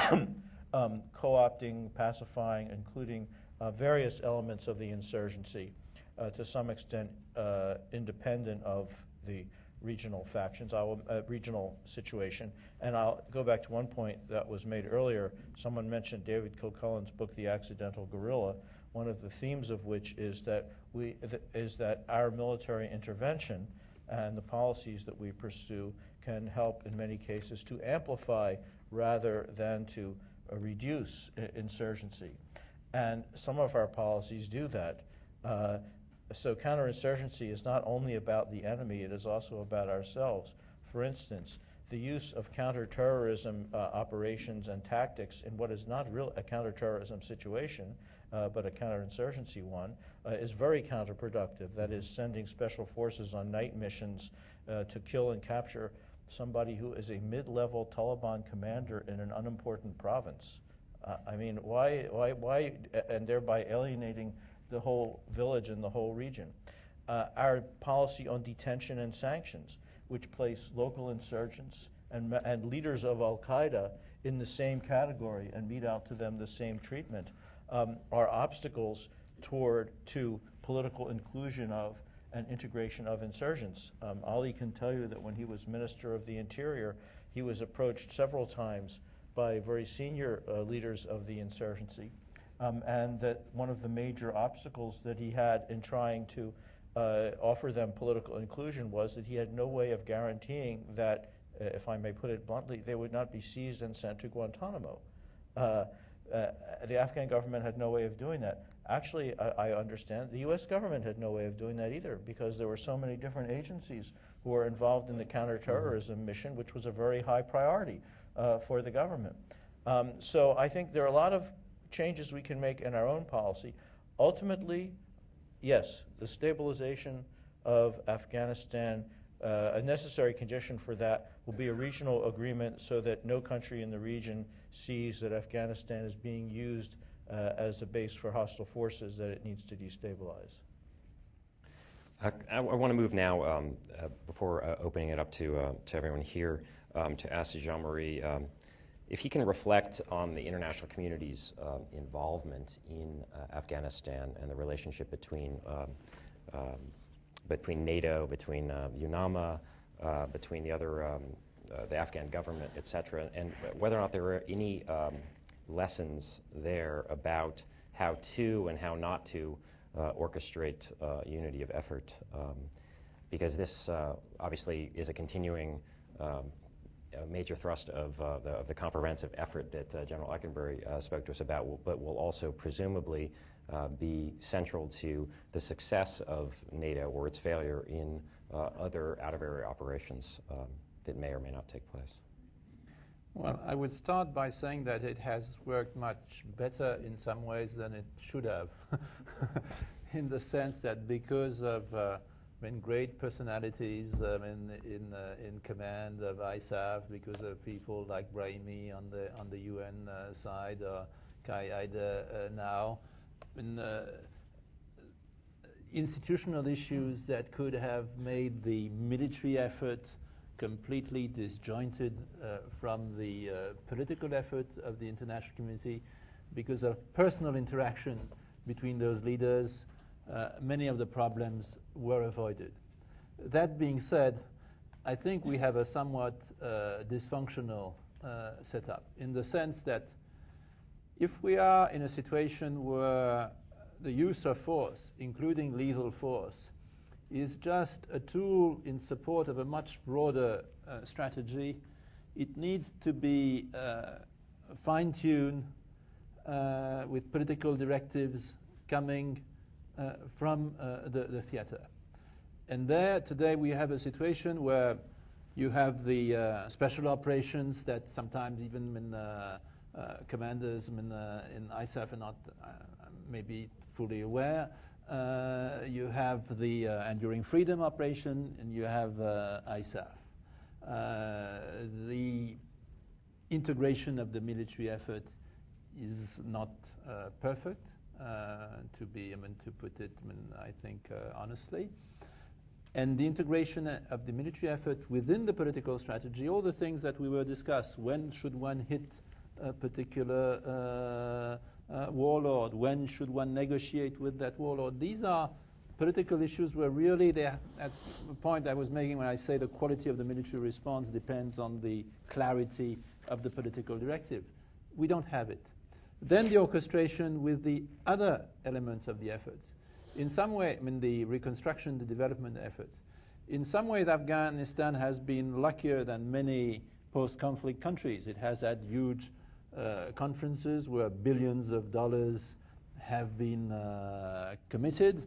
Um, co-opting, pacifying, including uh, various elements of the insurgency, uh, to some extent uh, independent of the regional factions, I will, uh, regional situation. And I'll go back to one point that was made earlier. Someone mentioned David Kilcullen's book, The Accidental Guerrilla, one of the themes of which is that, we, th is that our military intervention and the policies that we pursue can help in many cases to amplify rather than to Uh, reduce uh, insurgency. And some of our policies do that. Uh, so counterinsurgency is not only about the enemy, it is also about ourselves. For instance, the use of counterterrorism uh, operations and tactics in what is not real a counterterrorism situation, uh, but a counterinsurgency one, uh, is very counterproductive. That is, sending special forces on night missions uh, to kill and capture somebody who is a mid-level Taliban commander in an unimportant province. Uh, I mean, why, why, why, and thereby alienating the whole village and the whole region. Uh, our policy on detention and sanctions, which place local insurgents and, and leaders of Al-Qaeda in the same category and mete out to them the same treatment, um, are obstacles toward to political inclusion of and integration of insurgents. Um, Ali can tell you that when he was Minister of the Interior, he was approached several times by very senior uh, leaders of the insurgency, um, and that one of the major obstacles that he had in trying to uh, offer them political inclusion was that he had no way of guaranteeing that, uh, if I may put it bluntly, they would not be seized and sent to Guantanamo. Uh, Uh, the Afghan government had no way of doing that. Actually, I, I understand the U S government had no way of doing that either, because there were so many different agencies who were involved in the counterterrorism mm-hmm. mission, which was a very high priority uh, for the government. Um, so I think there are a lot of changes we can make in our own policy. Ultimately, yes, the stabilization of Afghanistan, uh, a necessary condition for that will be a regional agreement so that no country in the region sees that Afghanistan is being used uh, as a base for hostile forces that it needs to destabilize. Uh, I, I want to move now, um, uh, before uh, opening it up to, uh, to everyone here, um, to ask Jean-Marie um, if he can reflect on the international community's uh, involvement in uh, Afghanistan and the relationship between um, um, between NATO, between uh, UNAMA, uh, between the other, um, uh, the Afghan government, et cetera, and whether or not there are any um, lessons there about how to and how not to uh, orchestrate uh, unity of effort, um, because this uh, obviously is a continuing um, a major thrust of, uh, the, of the comprehensive effort that uh, General Eikenberry uh, spoke to us about, but will also presumably uh, be central to the success of NATO or its failure in uh, other out-of-area operations um, that may or may not take place. Well, I would start by saying that it has worked much better in some ways than it should have, in the sense that because of uh, I mean, great personalities um, in in, uh, in command of I S A F, because of people like Brahimi on the on the U N uh, side, or Kai Haidar uh, now, and, uh, institutional issues that could have made the military effort completely disjointed uh, from the uh, political effort of the international community, because of personal interaction between those leaders. Uh, many of the problems were avoided. That being said, I think we have a somewhat uh, dysfunctional uh, setup, in the sense that if we are in a situation where the use of force, including lethal force, is just a tool in support of a much broader uh, strategy, it needs to be uh, fine-tuned uh, with political directives coming Uh, from uh, the, the theater. And there, today, we have a situation where you have the uh, special operations that sometimes even when uh, uh, commanders in, uh, in I S A F are not uh, maybe fully aware. Uh, you have the uh, Enduring Freedom operation, and you have uh, I S A F. Uh, the integration of the military effort is not uh, perfect. Uh, to be, I mean, to put it, I, mean, I think, uh, honestly. And the integration of the military effort within the political strategy, all the things that we were discussed, when should one hit a particular uh, uh, warlord, when should one negotiate with that warlord, these are political issues where really, they are, that's the point I was making when I say the quality of the military response depends on the clarity of the political directive. We don't have it. Then the orchestration with the other elements of the efforts. In some way, I mean, the reconstruction, the development effort. In some ways, Afghanistan has been luckier than many post-conflict countries. It has had huge uh, conferences where billions of dollars have been uh, committed.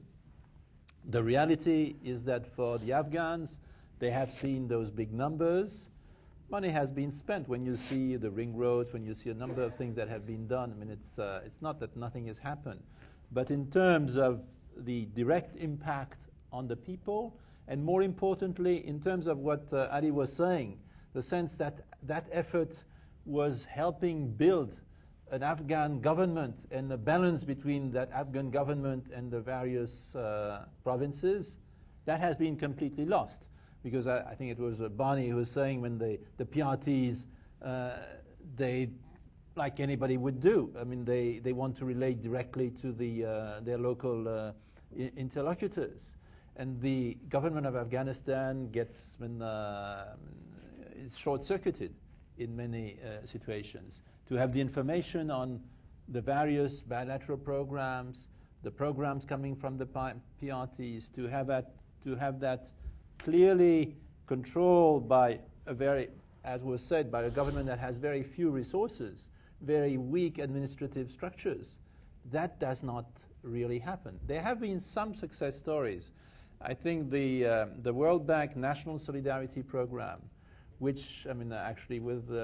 The reality is that for the Afghans, they have seen those big numbers. Money has been spent. When you see the ring roads, when you see a number of things that have been done, I mean, it's, uh, it's not that nothing has happened. But in terms of the direct impact on the people, and more importantly, in terms of what uh, Ali was saying, the sense that that effort was helping build an Afghan government and a balance between that Afghan government and the various uh, provinces, that has been completely lost. Because I, I think it was uh, Barney who was saying when they, the P R Ts, uh, they, like anybody would do, I mean, they, they want to relate directly to the, uh, their local uh, interlocutors. And the government of Afghanistan gets, when, uh, is short-circuited in many uh, situations. To have the information on the various bilateral programs, the programs coming from the P R Ts, to have that, to have that clearly controlled by a very, as was said, by a government that has very few resources, very weak administrative structures. That does not really happen. There have been some success stories. I think the, uh, the World Bank National Solidarity Program, which, I mean, uh, actually with, uh,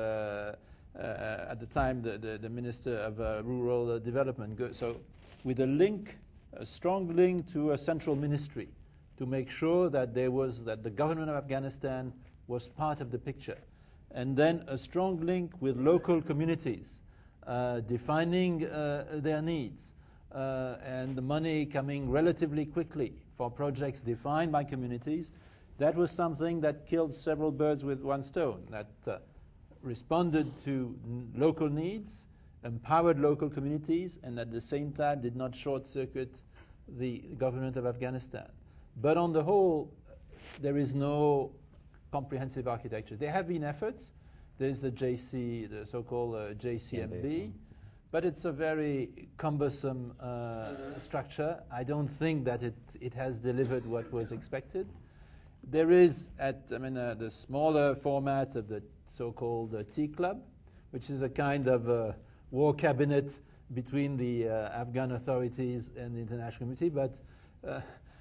uh, at the time, the, the, the Minister of uh, Rural uh, Development, go, so with a link, a strong link to a central ministry to make sure that there was, that the government of Afghanistan was part of the picture. And then a strong link with local communities, uh, defining uh, their needs, uh, and the money coming relatively quickly for projects defined by communities. That was something that killed several birds with one stone, that uh, responded to n local needs, empowered local communities, and at the same time did not short-circuit the government of Afghanistan. But on the whole, there is no comprehensive architecture. There have been efforts. There's the J C, the so-called uh, J C M B, but it's a very cumbersome uh, structure. I don't think that it, it has delivered what was expected. There is, at I mean, uh, the smaller format of the so-called uh, T Club, which is a kind of uh, war cabinet between the uh, Afghan authorities and the international community, but uh,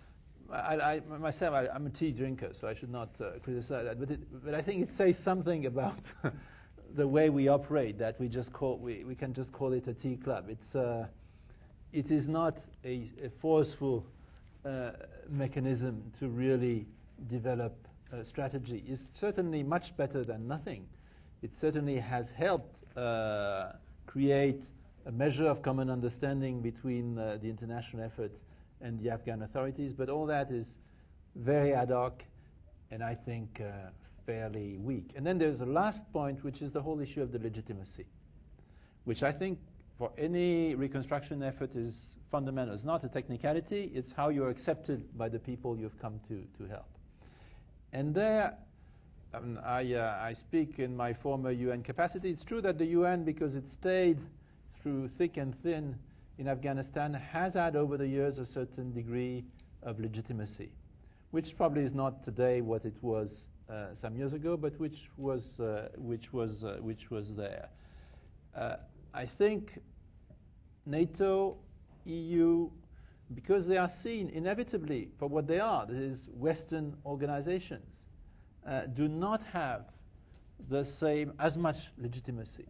I, I, myself, I, I'm a tea drinker, so I should not uh, criticize that. But, it, but I think it says something about the way we operate, that we just call we, we can just call it a tea club. It's uh, it is not a, a forceful uh, mechanism to really develop a strategy. It's certainly much better than nothing. It certainly has helped uh, create a measure of common understanding between uh, the international effort and the Afghan authorities, but all that is very ad hoc and I think uh, fairly weak. And then there's a last point, which is the whole issue of the legitimacy, which I think for any reconstruction effort is fundamental. It's not a technicality, it's how you're accepted by the people you've come to, to help. And there, um, I, uh, I speak in my former U N capacity. It's true that the U N, because it stayed through thick and thin in Afghanistan, has had over the years a certain degree of legitimacy, which probably is not today what it was uh, some years ago, but which was, uh, which was, uh, which was there. Uh, I think NATO, E U, because they are seen inevitably for what they are, that is Western organizations, uh, do not have the same, as much legitimacy.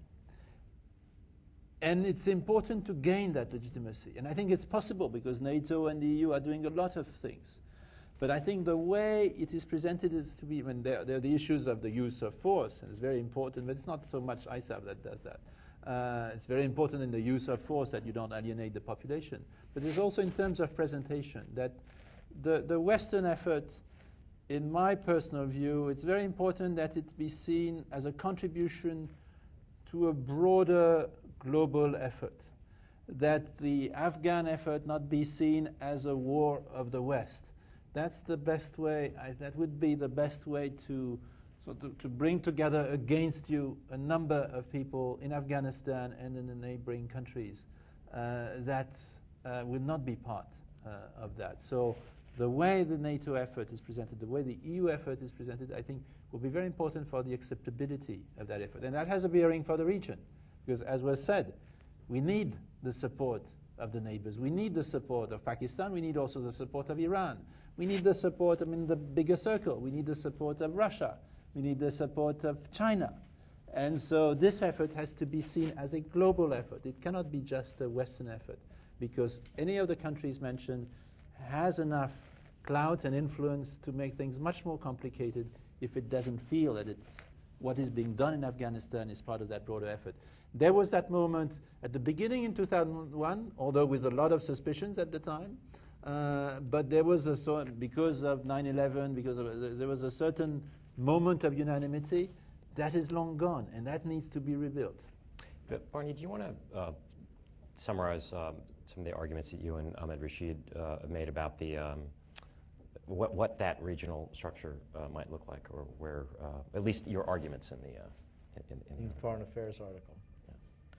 And it's important to gain that legitimacy. And I think it's possible because NATO and the E U are doing a lot of things. But I think the way it is presented is to be, I mean, there, there are the issues of the use of force, and it's very important, but it's not so much I S A F that does that. Uh, it's very important in the use of force that you don't alienate the population. But there's also in terms of presentation that the, the Western effort, in my personal view, it's very important that it be seen as a contribution to a broader global effort, that the Afghan effort not be seen as a war of the West. That's the best way, I, that would be the best way to, so to, to bring together against you a number of people in Afghanistan and in the neighboring countries uh, that uh, will not be part uh, of that. So the way the NATO effort is presented, the way the E U effort is presented, I think will be very important for the acceptability of that effort. And that has a bearing for the region. Because as was said, we need the support of the neighbors. We need the support of Pakistan. We need also the support of Iran. We need the support, I mean, the bigger circle. We need the support of Russia. We need the support of China. And so this effort has to be seen as a global effort. It cannot be just a Western effort, because any of the countries mentioned has enough clout and influence to make things much more complicated if it doesn't feel that it's what is being done in Afghanistan is part of that broader effort. There was that moment at the beginning in two thousand one, although with a lot of suspicions at the time, uh, but there was a sort, because of nine eleven, because of, there was a certain moment of unanimity that is long gone, and that needs to be rebuilt. But Barney, do you want to uh, summarize um, some of the arguments that you and Ahmed Rashid uh, made about the um, what, what that regional structure uh, might look like, or where, uh, at least your arguments in the uh, in, in, in the Foreign Affairs article? Yeah.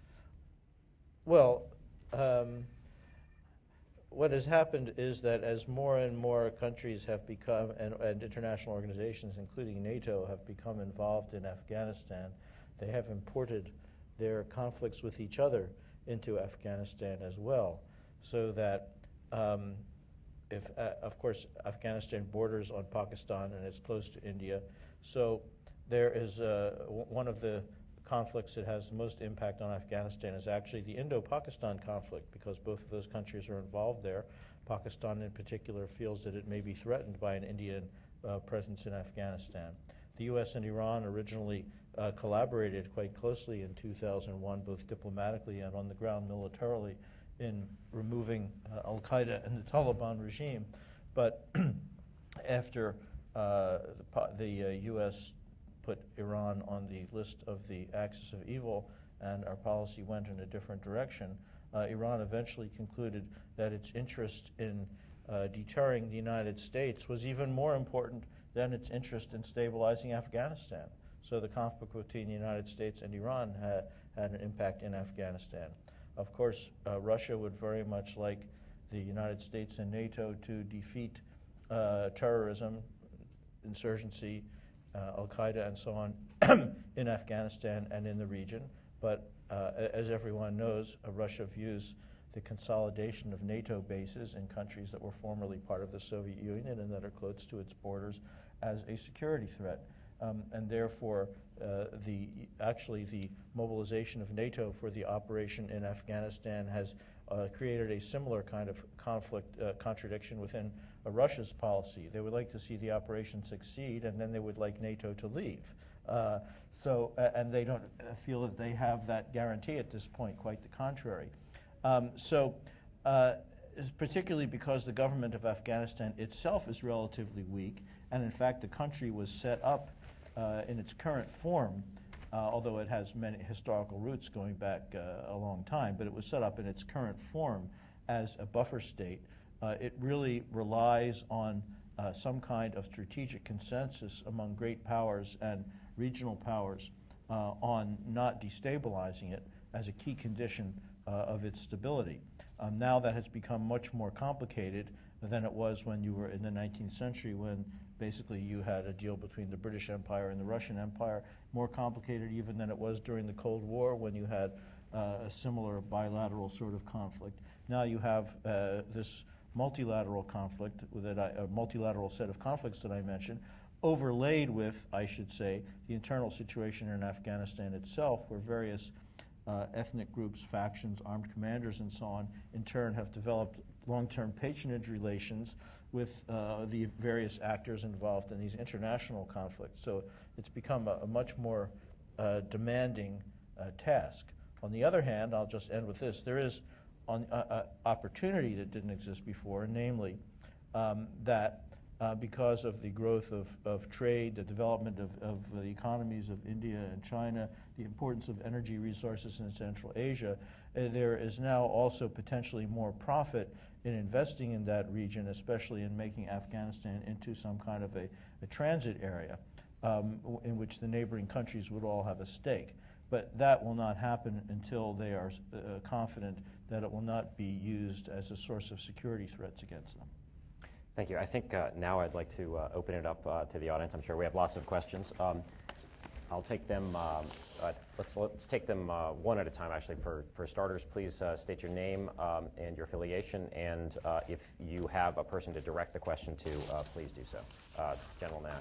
Well, um, what has happened is that as more and more countries have become, and, and international organizations, including NATO, have become involved in Afghanistan, they have imported their conflicts with each other into Afghanistan as well, so that um, if, uh, of course, Afghanistan borders on Pakistan and it's close to India, so there is uh, w one of the conflicts that has the most impact on Afghanistan is actually the Indo-Pakistan conflict, because both of those countries are involved there. Pakistan in particular feels that it may be threatened by an Indian uh, presence in Afghanistan. The U S and Iran originally uh, collaborated quite closely in two thousand one, both diplomatically and on the ground militarily, in removing uh, al-Qaeda and the Taliban regime. But after uh, the, the uh, U S put Iran on the list of the axis of evil and our policy went in a different direction, uh, Iran eventually concluded that its interest in uh, deterring the United States was even more important than its interest in stabilizing Afghanistan. So the conflict between the United States and Iran had, had an impact in Afghanistan. Of course, uh, Russia would very much like the United States and NATO to defeat uh, terrorism, insurgency, uh, al-Qaeda, and so on in Afghanistan and in the region. But uh, as everyone knows, uh, Russia views the consolidation of NATO bases in countries that were formerly part of the Soviet Union and that are close to its borders as a security threat. Um, and therefore, uh, the, actually the mobilization of NATO for the operation in Afghanistan has uh, created a similar kind of conflict, uh, contradiction within uh, Russia's policy. They would like to see the operation succeed, and then they would like NATO to leave. Uh, so, uh, and they don't uh, feel that they have that guarantee at this point, quite the contrary. Um, so, uh, particularly because the government of Afghanistan itself is relatively weak, and in fact the country was set up uh, in its current form, uh, although it has many historical roots going back uh, a long time, but it was set up in its current form as a buffer state. Uh, it really relies on uh, some kind of strategic consensus among great powers and regional powers uh, on not destabilizing it as a key condition uh, of its stability. Um, now that has become much more complicated than it was when you were in the nineteenth century, when basically you had a deal between the British Empire and the Russian Empire, more complicated even than it was during the Cold War, when you had uh, a similar bilateral sort of conflict. Now you have uh, this multilateral conflict, that I, a multilateral set of conflicts that I mentioned, overlaid with, I should say, the internal situation in Afghanistan itself, where various uh, ethnic groups, factions, armed commanders, and so on, in turn have developed long-term patronage relations with uh, the various actors involved in these international conflicts. So it's become a, a much more uh, demanding uh, task. On the other hand, I'll just end with this, there is an uh, uh, opportunity that didn't exist before, namely um, that uh, because of the growth of, of trade, the development of, of the economies of India and China, the importance of energy resources in Central Asia, uh, there is now also potentially more profit in investing in that region, especially in making Afghanistan into some kind of a, a transit area um, in which the neighboring countries would all have a stake. But that will not happen until they are uh, confident that it will not be used as a source of security threats against them. Thank you. I think uh, now I'd like to uh, open it up uh, to the audience. I'm sure we have lots of questions. Um, I'll take them, um, uh, let's, let's take them uh, one at a time, actually. For, for starters, please uh, state your name um, and your affiliation, and uh, if you have a person to direct the question to, uh, please do so. Uh, General Nash.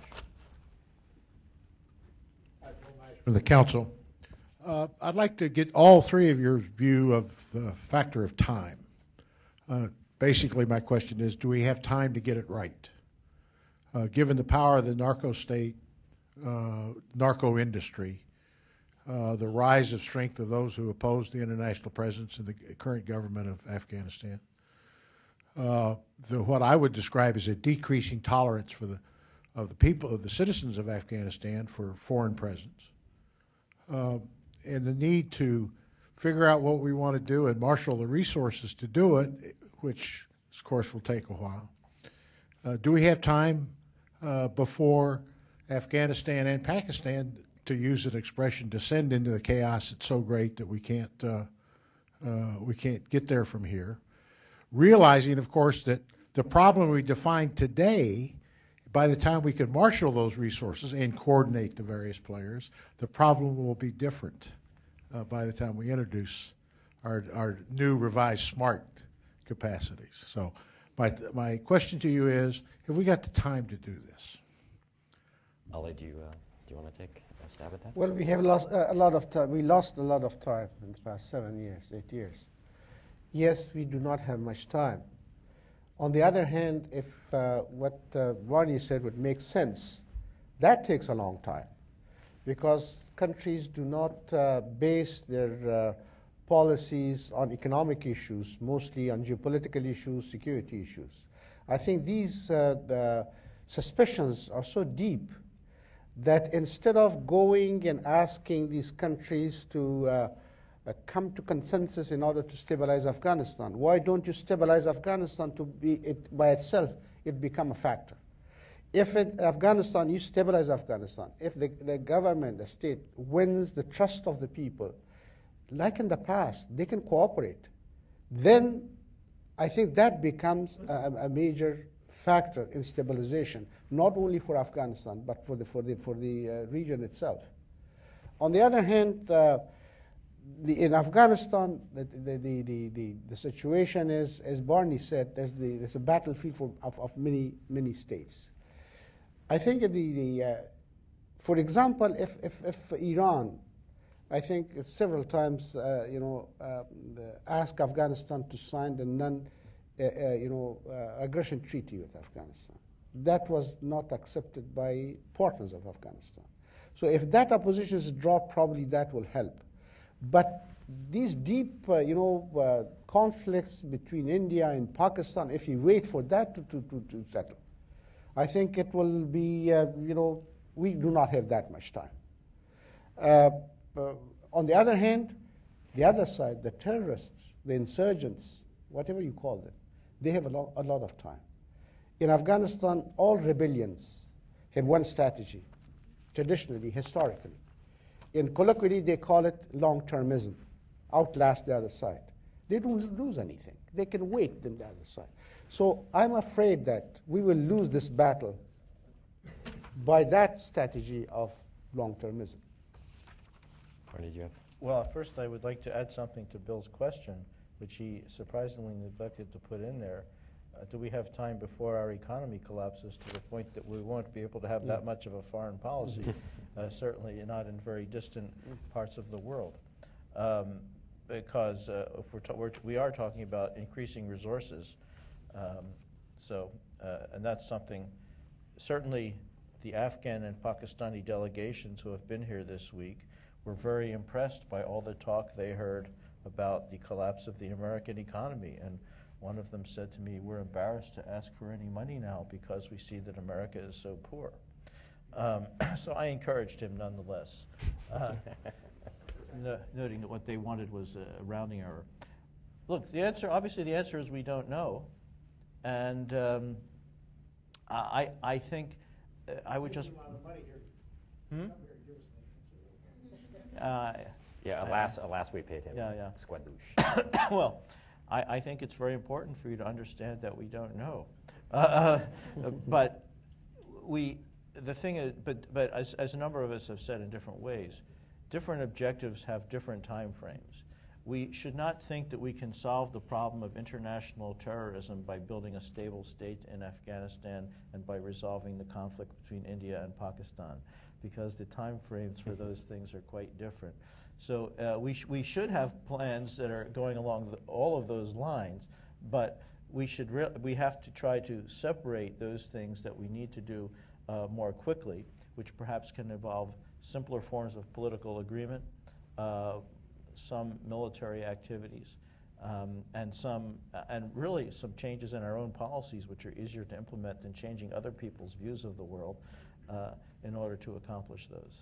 For the Council, uh, I'd like to get all three of your view of the factor of time. Uh, basically, my question is, do we have time to get it right? Uh, given the power of the narco state, Uh, narco industry, uh, the rise of strength of those who oppose the international presence in the current government of Afghanistan, uh, the, what I would describe as a decreasing tolerance for the of the people of the citizens of Afghanistan for foreign presence, uh, and the need to figure out what we want to do and marshal the resources to do it, which of course will take a while. Uh, do we have time uh, before Afghanistan and Pakistan, to use an expression, descend into the chaos that's so great that we can't uh, uh, we can't get there from here? Realizing, of course, that the problem we define today, by the time we can marshal those resources and coordinate the various players, the problem will be different uh, by the time we introduce our, our new revised SMART capacities. So my, my question to you is, have we got the time to do this? Ali, do you, uh, do you want to take a stab at that? Well, we have lost uh, a lot of time. We lost a lot of time in the past seven years, eight years. Yes, we do not have much time. On the other hand, if uh, what uh, Barney said would make sense, that takes a long time, because countries do not uh, base their uh, policies on economic issues, mostly on geopolitical issues, security issues. I think these uh, the suspicions are so deep that instead of going and asking these countries to uh, uh, come to consensus in order to stabilize Afghanistan, why don't you stabilize Afghanistan to be it by itself, it become a factor. If in Afghanistan, you stabilize Afghanistan, if the, the government, the state, wins the trust of the people, like in the past, they can cooperate, then I think that becomes a, a major factor in stabilization, not only for Afghanistan, but for the, for the, for the uh, region itself. On the other hand, uh, the, in Afghanistan, the, the, the, the, the, the situation is, as Barney said, there's, the, there's a battlefield for, of, of many, many states. I think the, the uh, for example, if, if, if Iran, I think several times, uh, you know, uh, asked Afghanistan to sign the non, uh, uh, you know, uh, aggression treaty with Afghanistan. That was not accepted by partners of Afghanistan. So if that opposition is dropped, probably that will help. But these deep, uh, you know, uh, conflicts between India and Pakistan, if you wait for that to, to, to, to settle, I think it will be, uh, you know, we do not have that much time. Uh, uh, on the other hand, the other side, the terrorists, the insurgents, whatever you call them, they have a lot, a lot of time. In Afghanistan, all rebellions have one strategy, traditionally, historically. In colloquially, they call it long-termism, outlast the other side. They don't lose anything. They can wait on the other side. So I'm afraid that we will lose this battle by that strategy of long-termism. Barney, do you have? Well, first I would like to add something to Bill's question, which he surprisingly neglected to put in there. Uh, do we have time before our economy collapses to the point that we won't be able to have that much of a foreign policy? uh, certainly not in very distant parts of the world. Um, because uh, if we're, we're t we are talking about increasing resources. Um, so, uh, and that's something, certainly the Afghan and Pakistani delegations who have been here this week were very impressed by all the talk they heard about the collapse of the American economy. And one of them said to me, we're embarrassed to ask for any money now because we see that America is so poor. Um, so I encouraged him nonetheless, uh, no, noting that what they wanted was a rounding error. Look, the answer, obviously the answer is we don't know. And um, I, I think uh, I would just... Hmm? Uh, Yeah, alas, alas we paid him. Yeah, yeah. Squadouche. Well, I, I think it's very important for you to understand that we don't know. Uh, uh, but we, the thing is, but, but as, as a number of us have said in different ways, different objectives have different time frames. We should not think that we can solve the problem of international terrorism by building a stable state in Afghanistan and by resolving the conflict between India and Pakistan, because the time frames for those things are quite different. So uh, we, sh we should have plans that are going along the, all of those lines, but we, should re we have to try to separate those things that we need to do uh, more quickly, which perhaps can involve simpler forms of political agreement, uh, some military activities, um, and some, uh, and really some changes in our own policies, which are easier to implement than changing other people's views of the world uh, in order to accomplish those.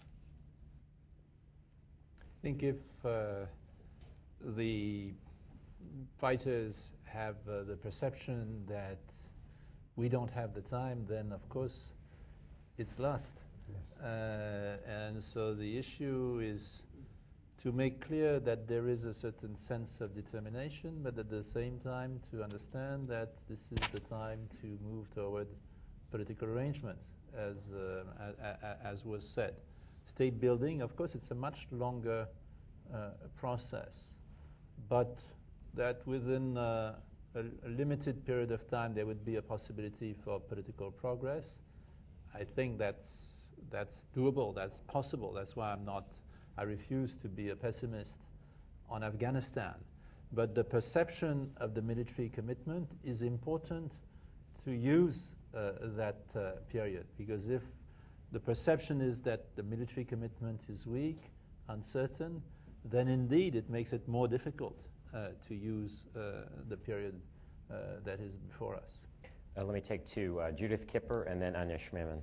I think if uh, the fighters have uh, the perception that we don't have the time, then of course it's lost. Yes. Uh, and so the issue is to make clear that there is a certain sense of determination, but at the same time to understand that this is the time to move toward political arrangements, as, uh, a, a, as was said. State building, of course, it's a much longer uh, process, but that within uh, a, a limited period of time there would be a possibility for political progress. I think that's, that's doable, that's possible. That's why I'm not, I refuse to be a pessimist on Afghanistan. But the perception of the military commitment is important to use uh, that uh, period, because if the perception is that the military commitment is weak, uncertain, then indeed it makes it more difficult uh, to use uh, the period uh, that is before us. Uh, let me take two, uh, Judith Kipper and then Anya Schmemann.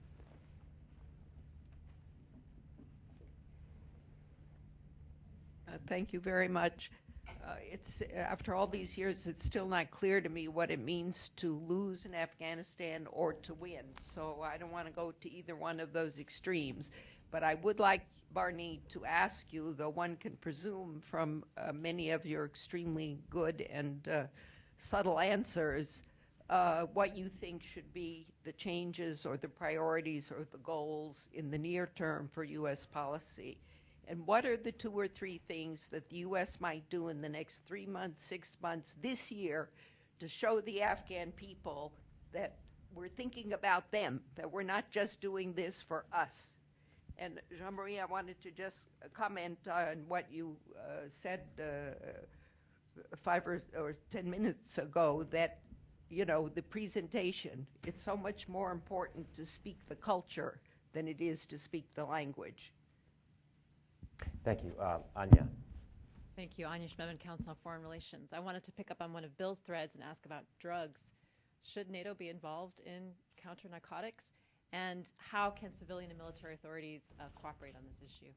Uh, thank you very much. Uh, it's, after all these years, it's still not clear to me what it means to lose in Afghanistan or to win. So I don't want to go to either one of those extremes. But I would like, Barnett, to ask you, though one can presume from uh, many of your extremely good and uh, subtle answers, uh, what you think should be the changes or the priorities or the goals in the near term for U S policy. And what are the two or three things that the U S might do in the next three months, six months, this year, to show the Afghan people that we're thinking about them, that we're not just doing this for us? And Jean-Marie, I wanted to just comment on what you uh, said uh, five or, or ten minutes ago, that, you know, the presentation, it's so much more important to speak the culture than it is to speak the language. Thank you. Uh, Anya. Thank you. Anya Schmemann, Council on Foreign Relations. I wanted to pick up on one of Bill's threads and ask about drugs. Should NATO be involved in counter-narcotics? And how can civilian and military authorities uh, cooperate on this issue?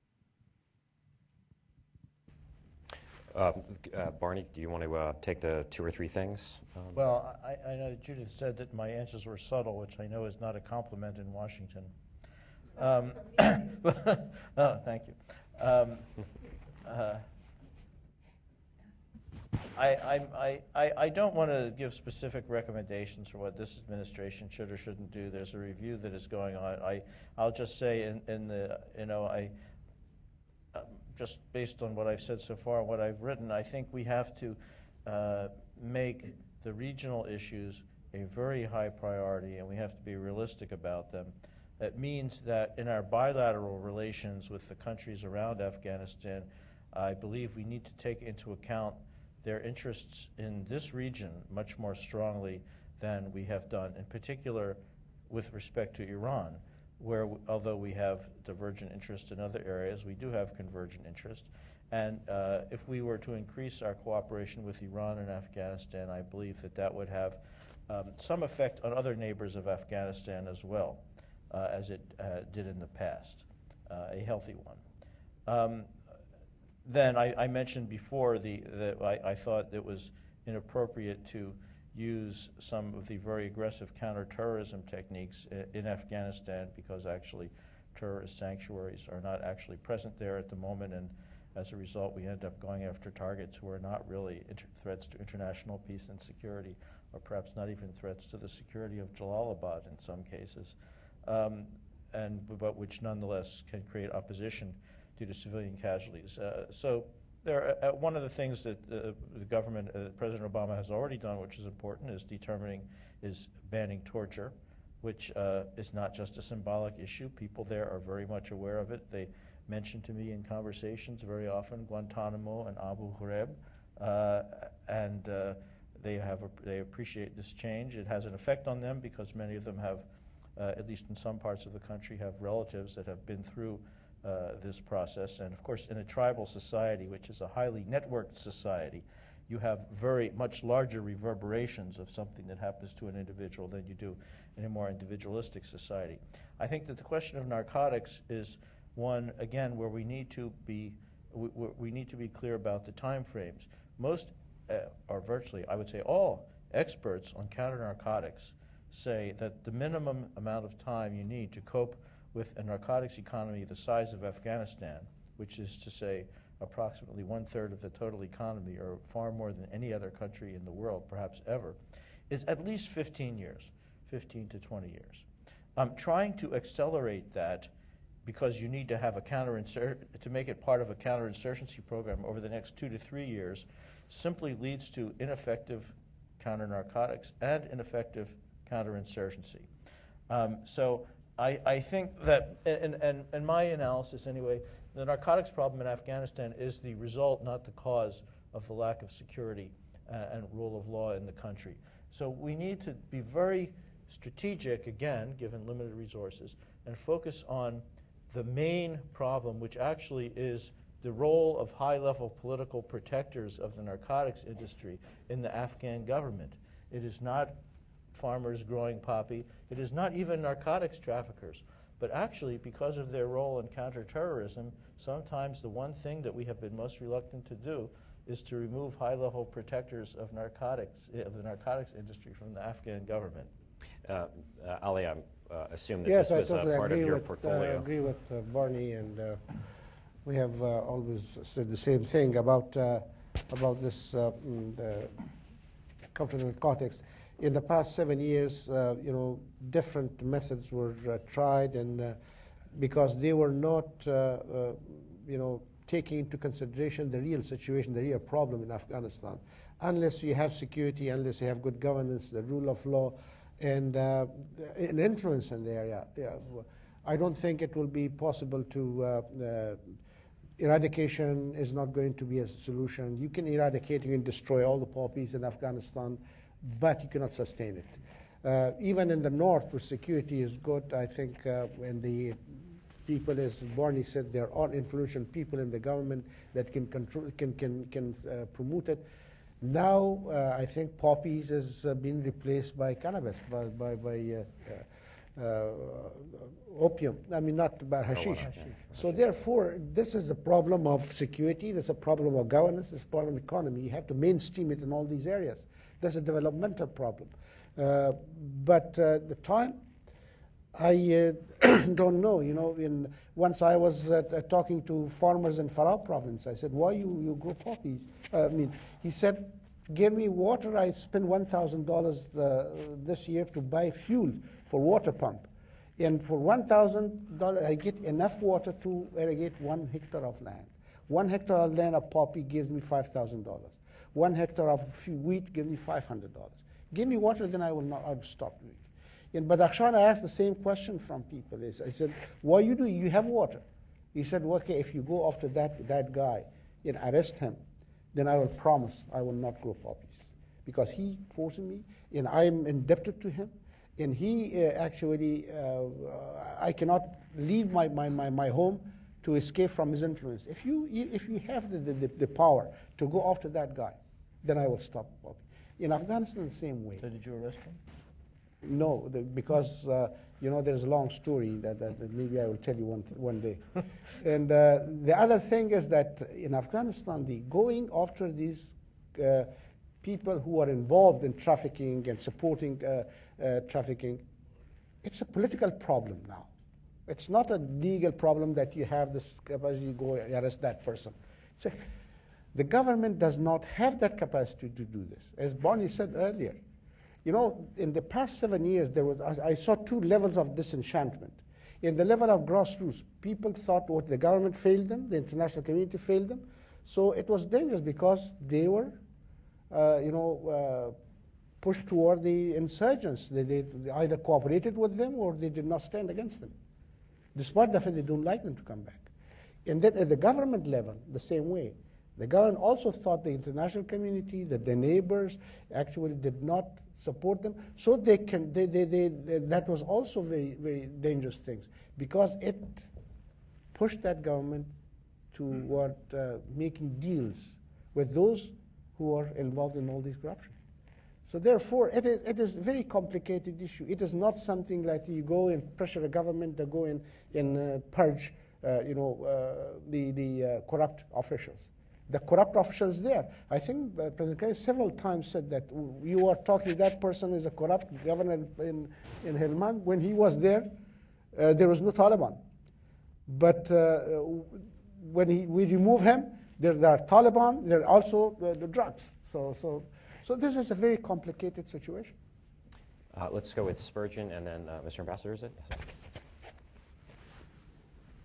Uh, uh, Barney, do you want to uh, take the two or three things? Um, Well, I, I know Judith said that my answers were subtle, which I know is not a compliment in Washington. Um, oh, thank you. Um, uh, I, I, I, I don't want to give specific recommendations for what this administration should or shouldn't do. There's a review that is going on. I, I'll just say in, in the, you know, I, uh, just based on what I've said so far, what I've written, I think we have to uh, make the regional issues a very high priority, and we have to be realistic about them. That means that in our bilateral relations with the countries around Afghanistan, I believe we need to take into account their interests in this region much more strongly than we have done, in particular with respect to Iran, where although we have divergent interests in other areas, we do have convergent interests. And uh, if we were to increase our cooperation with Iran and Afghanistan, I believe that that would have um, some effect on other neighbors of Afghanistan as well, uh, as it uh, did in the past, uh, a healthy one. Um, Then I, I mentioned before the, that I, I thought it was inappropriate to use some of the very aggressive counterterrorism techniques in, in Afghanistan, because actually terrorist sanctuaries are not actually present there at the moment, and as a result we end up going after targets who are not really inter threats to international peace and security, or perhaps not even threats to the security of Jalalabad in some cases, um, and but which nonetheless can create opposition due to civilian casualties. Uh, so there, uh, one of the things that uh, the government, uh, President Obama has already done, which is important, is determining, is banning torture, which uh, is not just a symbolic issue. People there are very much aware of it. They mention to me in conversations very often Guantanamo and Abu Ghraib, uh, and uh, they have a, they appreciate this change. It has an effect on them because many of them have, uh, at least in some parts of the country, have relatives that have been through Uh, this process. And of course, in a tribal society, which is a highly networked society, you have very much larger reverberations of something that happens to an individual than you do in a more individualistic society. I think that the question of narcotics is one, again, where we need to be we, we need to be clear about the time frames. Most, uh, or virtually, I would say all experts on counter narcotics say that the minimum amount of time you need to cope with a narcotics economy the size of Afghanistan, which is to say approximately one-third of the total economy, or far more than any other country in the world, perhaps ever, is at least fifteen years, fifteen to twenty years. Um, trying to accelerate that because you need to have a counterinsurg to make it part of a counterinsurgency program over the next two to three years simply leads to ineffective counter-narcotics and ineffective counterinsurgency. Um, so I, I think that, and, and, and my analysis anyway, the narcotics problem in Afghanistan is the result, not the cause, of the lack of security uh, and rule of law in the country. So we need to be very strategic, again, given limited resources, and focus on the main problem, which actually is the role of high-level political protectors of the narcotics industry in the Afghan government. It is not farmers growing poppy. It is not even narcotics traffickers. But actually, because of their role in counterterrorism, sometimes the one thing that we have been most reluctant to do is to remove high-level protectors of narcotics, of the narcotics industry from the Afghan government. Uh, uh, Ali, I uh, assume that yes, this was I totally uh, part agree of your with, portfolio. I uh, agree with uh, Barney, and uh, we have uh, always said the same thing about uh, about this uh, mm, the counter-narcotics. In the past seven years, uh, you know, different methods were uh, tried, and uh, because they were not, uh, uh, you know, taking into consideration the real situation, the real problem in Afghanistan. Unless you have security, unless you have good governance, the rule of law, and uh, an influence in the area, yeah, I don't think it will be possible to. Uh, uh, eradication is not going to be a solution. You can eradicate, you can destroy all the poppies in Afghanistan, but you cannot sustain it. Uh, even in the north, where security is good, I think uh, when the people, as Barney said, there are influential people in the government that can control, can can can uh, promote it. Now, uh, I think poppies has uh, been replaced by cannabis, by by, by uh, uh, opium. I mean, not by hashish. Oh, wow. So therefore, this is a problem of security. There's a problem of governance. It's a problem of economy. You have to mainstream it in all these areas. That's a developmental problem. Uh, but uh, the time, I uh, don't know. You know, in, once I was uh, t- talking to farmers in Farah province, I said, why you, you grow poppies? Uh, I mean, he said, give me water. I spent one thousand dollars uh, this year to buy fuel for water pump. And for one thousand dollars, I get enough water to irrigate one hectare of land. One hectare of land of poppy gives me five thousand dollars. One hectare of wheat gives me five hundred dollars. Give me water, then I will not I'll stop doing it. In Badakhshan, I asked the same question from people. I said, why you do? You have water. He said, well, okay, if you go after that, that guy and arrest him, then I will promise I will not grow poppies. Because he forced me, and I am indebted to him. And he uh, actually, uh, I cannot leave my, my, my, my home to escape from his influence. If you, if you have the, the, the power to go after that guy, then I will stop poppy. In Afghanistan, the same way. So did you arrest him? No, the, because, uh, you know, there's a long story that, that, that maybe I will tell you one, th- one day. And uh, the other thing is that in Afghanistan, the going after these uh, people who are involved in trafficking and supporting uh, uh, trafficking, it's a political problem now. It's not a legal problem that you have this capacity to go arrest that person. It's a, the government does not have that capacity to do this. As Barney said earlier, you know, in the past seven years, there was I, I saw two levels of disenchantment. In the level of grassroots, people thought what the government failed them, the international community failed them. So it was dangerous because they were, uh, you know, uh, pushed toward the insurgents. They, they, they either cooperated with them or they did not stand against them, despite the fact they don't like them to come back. And then at the government level, the same way. The government also thought the international community, that the neighbors actually did not support them. So they can, they, they, they, they, that was also very, very dangerous things because it pushed that government toward uh, making deals with those who are involved in all this corruption. So therefore, it is, it is a very complicated issue. It is not something like you go and pressure a government to go in and uh, purge, uh, you know, uh, the, the uh, corrupt officials. The corrupt officials there. I think uh, President Kennedy several times said that you are talking, that person is a corrupt governor in, in Helmand. When he was there, uh, there was no Taliban. But uh, when he, we remove him, there, there are Taliban, there are also uh, the drugs. So, so, so this is a very complicated situation. Uh, let's go with Spurgeon and then uh, Mister Ambassador, is it? Yes,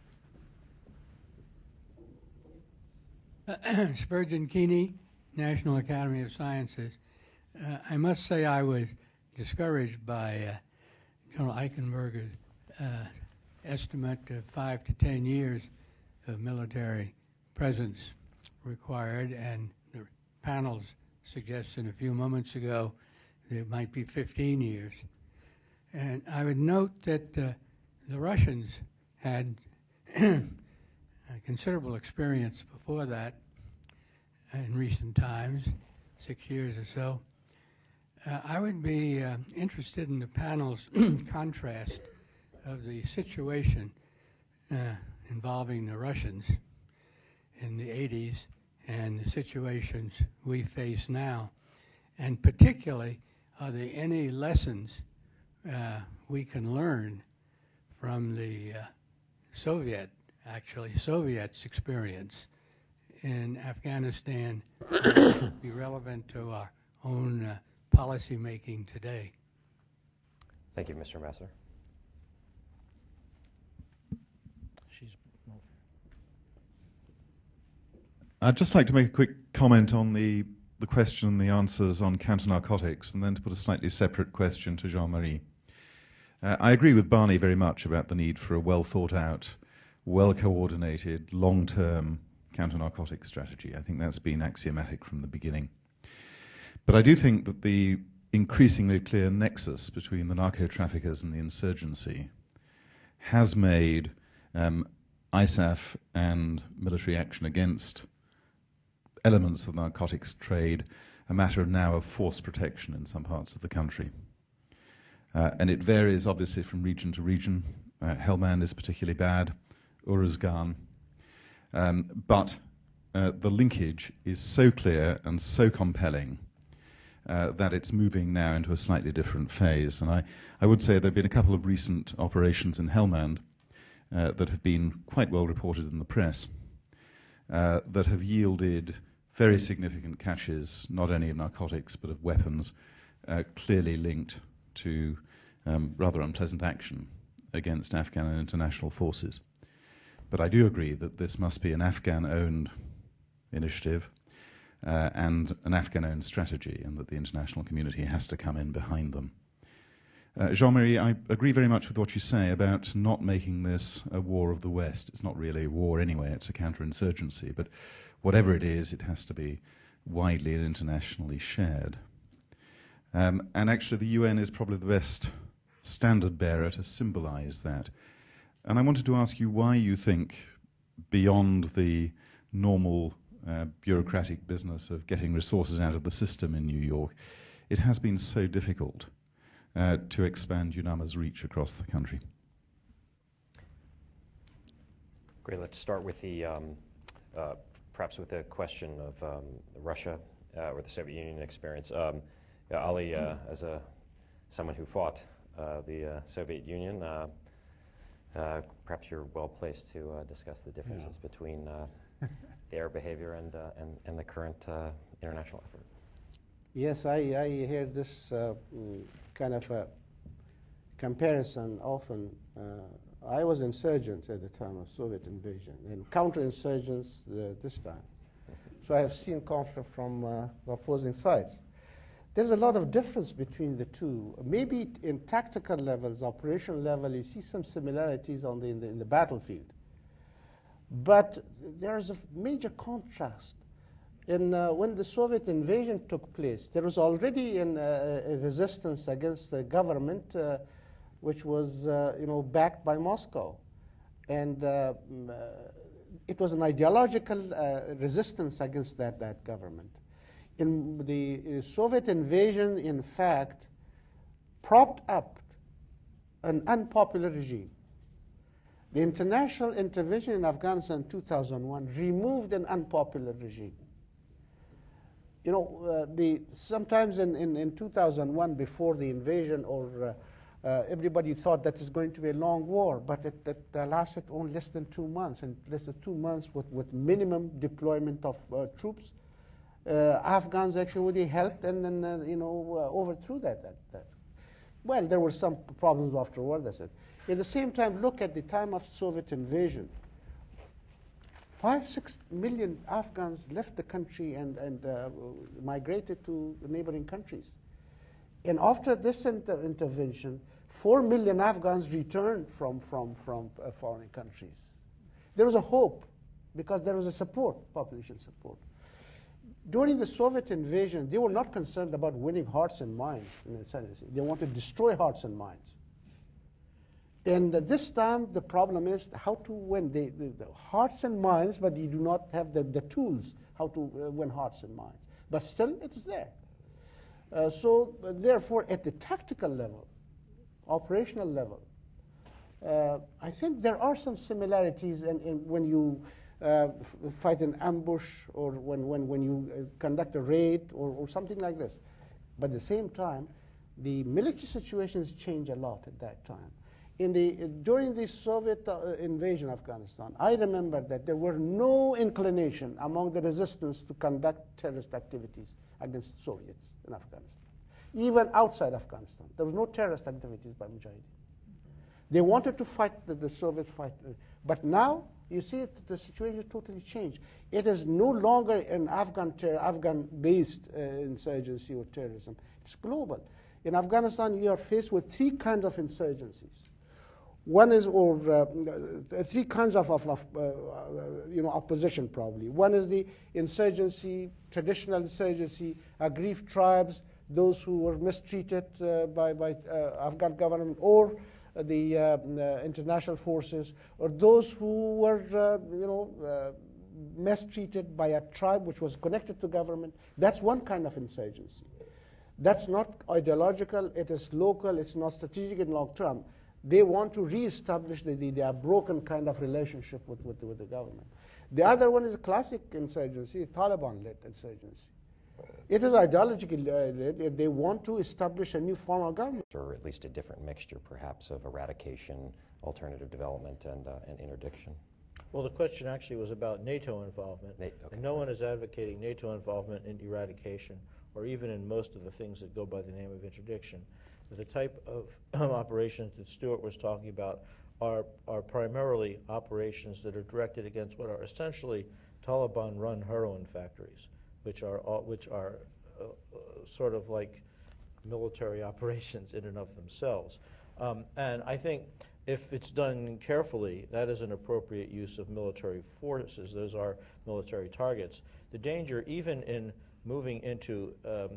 Spurgeon Keeney, National Academy of Sciences. Uh, I must say I was discouraged by uh, General Eichenberger's uh, estimate of five to ten years of military presence required, and the panel's suggestion a few moments ago that it might be fifteen years. And I would note that uh, the Russians had considerable experience before that in recent times, six years or so. Uh, I would be uh, interested in the panel's contrast of the situation uh, involving the Russians in the eighties and the situations we face now. And particularly, are there any lessons uh, we can learn from the uh, Soviet, actually Soviet's experience in Afghanistan that be relevant to our own uh, policy making today? Thank you, Mister Ambassador. She's I'd just like to make a quick comment on the, the question and the answers on counter-narcotics, and then to put a slightly separate question to Jean-Marie. Uh, I agree with Barney very much about the need for a well-thought-out, well-coordinated, long-term counter-narcotics strategy. I think that's been axiomatic from the beginning. But I do think that the increasingly clear nexus between the narco-traffickers and the insurgency has made um, I S A F and military action against elements of the narcotics trade a matter now of force protection in some parts of the country. Uh, and it varies obviously from region to region. Uh, Helmand is particularly bad, Uruzgan. Um, but uh, the linkage is so clear and so compelling uh, that it's moving now into a slightly different phase. And I, I would say there have been a couple of recent operations in Helmand uh, that have been quite well reported in the press uh, that have yielded very significant catches, not only of narcotics but of weapons, uh, clearly linked to um, rather unpleasant action against Afghan and international forces. But I do agree that this must be an Afghan-owned initiative uh, and an Afghan-owned strategy, and that the international community has to come in behind them. Uh, Jean-Marie, I agree very much with what you say about not making this a war of the West. It's not really a war anyway, it's a counterinsurgency, but whatever it is, it has to be widely and internationally shared. Um, and actually the U N is probably the best standard bearer to symbolize that. And I wanted to ask you why you think, beyond the normal uh, bureaucratic business of getting resources out of the system in New York, it has been so difficult uh, to expand UNAMA's reach across the country. Great. Let's start with the, um, uh, perhaps with the question of um, Russia uh, or the Soviet Union experience. Um, yeah, Ali, uh, as a someone who fought uh, the uh, Soviet Union, uh, Uh, perhaps you're well placed to uh, discuss the differences yeah. between uh, their behavior and, uh, and, and the current uh, international effort. Yes, I, I hear this uh, kind of a comparison often. Uh, I was insurgent at the time of Soviet invasion, and counterinsurgents uh, this time. So I have seen conflict from uh, opposing sides. There's a lot of difference between the two. Maybe in tactical levels, operational level, you see some similarities on the, in, the, in the battlefield. But there's a major contrast. In, uh, when the Soviet invasion took place, there was already an, uh, a resistance against the government, uh, which was uh, you know, backed by Moscow. And uh, uh, it was an ideological uh, resistance against that, that government. In the Soviet invasion, in fact, propped up an unpopular regime. The international intervention in Afghanistan in two thousand one removed an unpopular regime. You know, uh, the, sometimes in, in, in two thousand one, before the invasion, or uh, uh, everybody thought that it's going to be a long war, but it, it uh, lasted only less than two months, and less than two months with, with minimum deployment of uh, troops. Uh, Afghans actually helped and then, uh, you know, uh, overthrew that, that, that. Well, there were some problems afterward, I said. At the same time, look at the time of Soviet invasion. Five, six million Afghans left the country and, and uh, migrated to neighboring countries. And after this inter intervention, four million Afghans returned from, from, from uh, foreign countries. There was a hope because there was a support, population support. During the Soviet invasion, they were not concerned about winning hearts and minds in insurgency. They wanted to destroy hearts and minds. And uh, this time, the problem is how to win the, the, the hearts and minds, but you do not have the, the tools how to uh, win hearts and minds. But still, it is there. Uh, so, uh, therefore, at the tactical level, operational level, uh, I think there are some similarities in, in when you uh, f fight an ambush or when, when, when you uh, conduct a raid or, or something like this. But at the same time, the military situations change a lot at that time. In the, uh, during the Soviet uh, invasion of Afghanistan, I remember that there were no inclination among the resistance to conduct terrorist activities against Soviets in Afghanistan. Even outside Afghanistan, there was no terrorist activities by Mujahideen. They wanted to fight the, the Soviets fight. Uh, but now, you see, it, the situation totally changed. It is no longer an Afghan Afghan-based uh, insurgency or terrorism. It's global. In Afghanistan, you are faced with three kinds of insurgencies. One is, or uh, three kinds of, of, of uh, you know, opposition probably. One is the insurgency, traditional insurgency, aggrieved tribes, those who were mistreated uh, by, by uh, Afghan government or uh, the uh, uh, international forces, or those who were, uh, you know, uh, mistreated by a tribe which was connected to government. That's one kind of insurgency. That's not ideological, it is local, it's not strategic in long term. They want to reestablish the, the, their broken kind of relationship with, with, with the government. The other one is a classic insurgency, Taliban-led insurgency. It is ideologically led. They want to establish a new form of government. Or at least a different mixture, perhaps, of eradication, alternative development, and, uh, and interdiction. Well, the question actually was about NATO involvement. Na okay. And no one is advocating NATO involvement in eradication or even in most of the things that go by the name of interdiction. The type of operations that Stewart was talking about are, are primarily operations that are directed against what are essentially Taliban-run heroin factories, which are, all, which are uh, uh, sort of like military operations in and of themselves. Um, and I think if it's done carefully, that is an appropriate use of military forces. Those are military targets. The danger, even in moving into um,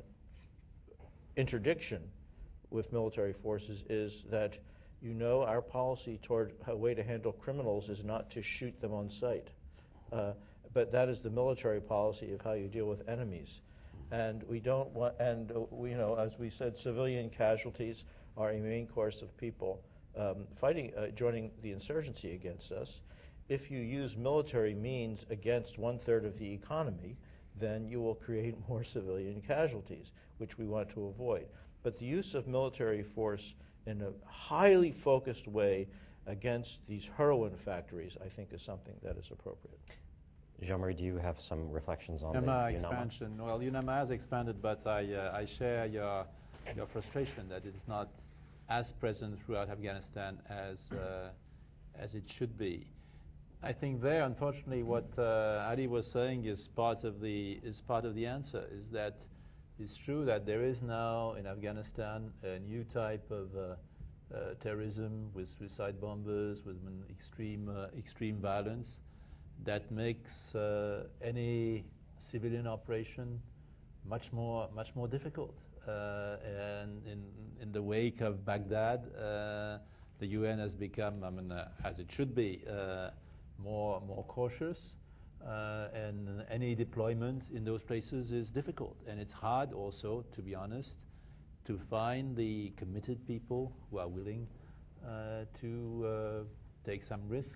interdiction with military forces, is that, you know, our policy toward a way to handle criminals is not to shoot them on sight. Uh, but that is the military policy of how you deal with enemies. And we don't want, and uh, we, you know, as we said, civilian casualties are a main course of people um, fighting, uh, joining the insurgency against us. If you use military means against one third of the economy, then you will create more civilian casualties, which we want to avoid. But the use of military force in a highly focused way against these heroin factories, I think, is something that is appropriate. Jean-Marie, do you have some reflections on U N A M A the expansion? Well, U N A M A has expanded, but I, uh, I share your, your frustration that it is not as present throughout Afghanistan as, uh, as it should be. I think there, unfortunately, what uh, Ali was saying is part of the is part of the answer. Is that it's true that there is now in Afghanistan a new type of uh, uh, terrorism with suicide bombers, with um, extreme uh, extreme violence, that makes uh, any civilian operation much more much more difficult. Uh, and in in the wake of Baghdad, uh, the U N has become, I mean, uh, as it should be, uh, more more cautious, uh, and any deployment in those places is difficult. And it's hard also, to be honest, to find the committed people who are willing uh, to uh, take some risk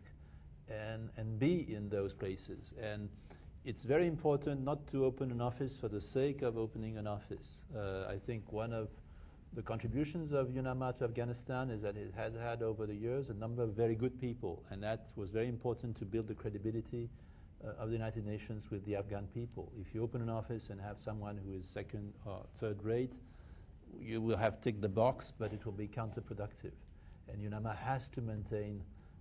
and and be in those places. And it's very important not to open an office for the sake of opening an office. Uh, I think one of the contributions of U N A M A to Afghanistan is that it has had over the years a number of very good people, and that was very important to build the credibility uh, of the United Nations with the Afghan people. If you open an office and have someone who is second or third rate, you will have ticked the box, but it will be counterproductive. And U N A M A has to maintain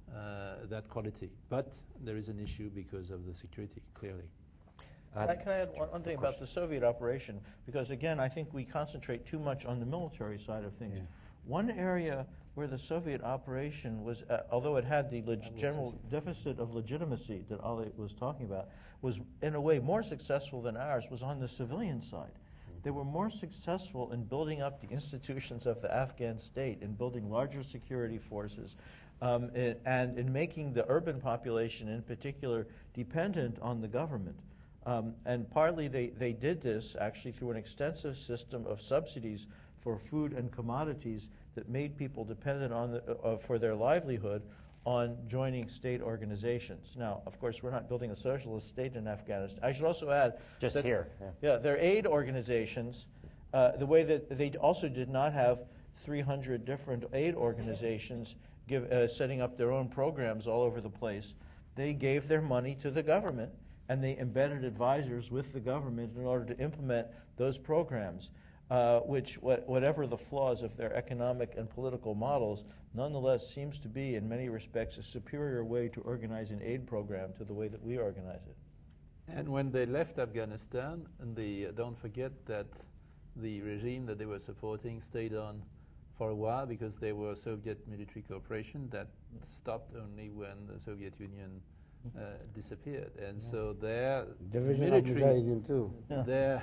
uh, that quality. But there is an issue because of the security, clearly. Uh, Can I add one, one thing about the Soviet operation? Because again, I think we concentrate too much on the military side of things. Yeah. One area where the Soviet operation was, uh, although it had the leg general deficit of legitimacy that Ali was talking about, was in a way more successful than ours, was on the civilian side. They were more successful in building up the institutions of the Afghan state, in building larger security forces, um, and, and in making the urban population in particular dependent on the government. Um, and partly they, they did this actually through an extensive system of subsidies for food and commodities that made people dependent on the, uh, for their livelihood on joining state organizations. Now, of course, we're not building a socialist state in Afghanistan. I should also add Just that, here. Yeah. yeah, their aid organizations, uh, the way that they also did not have three hundred different aid organizations give, uh, setting up their own programs all over the place. They gave their money to the government, and they embedded advisors with the government in order to implement those programs, uh, which, what, whatever the flaws of their economic and political models, nonetheless seems to be, in many respects, a superior way to organize an aid program to the way that we organize it. And when they left Afghanistan, and the, uh, don't forget that the regime that they were supporting stayed on for a while because they were Soviet military cooperation that stopped only when the Soviet Union Uh, disappeared, and yeah. so their Division military, of too. their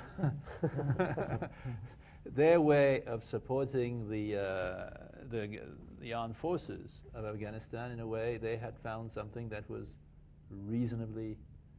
their way of supporting the, uh, the the armed forces of Afghanistan, in a way, they had found something that was reasonably,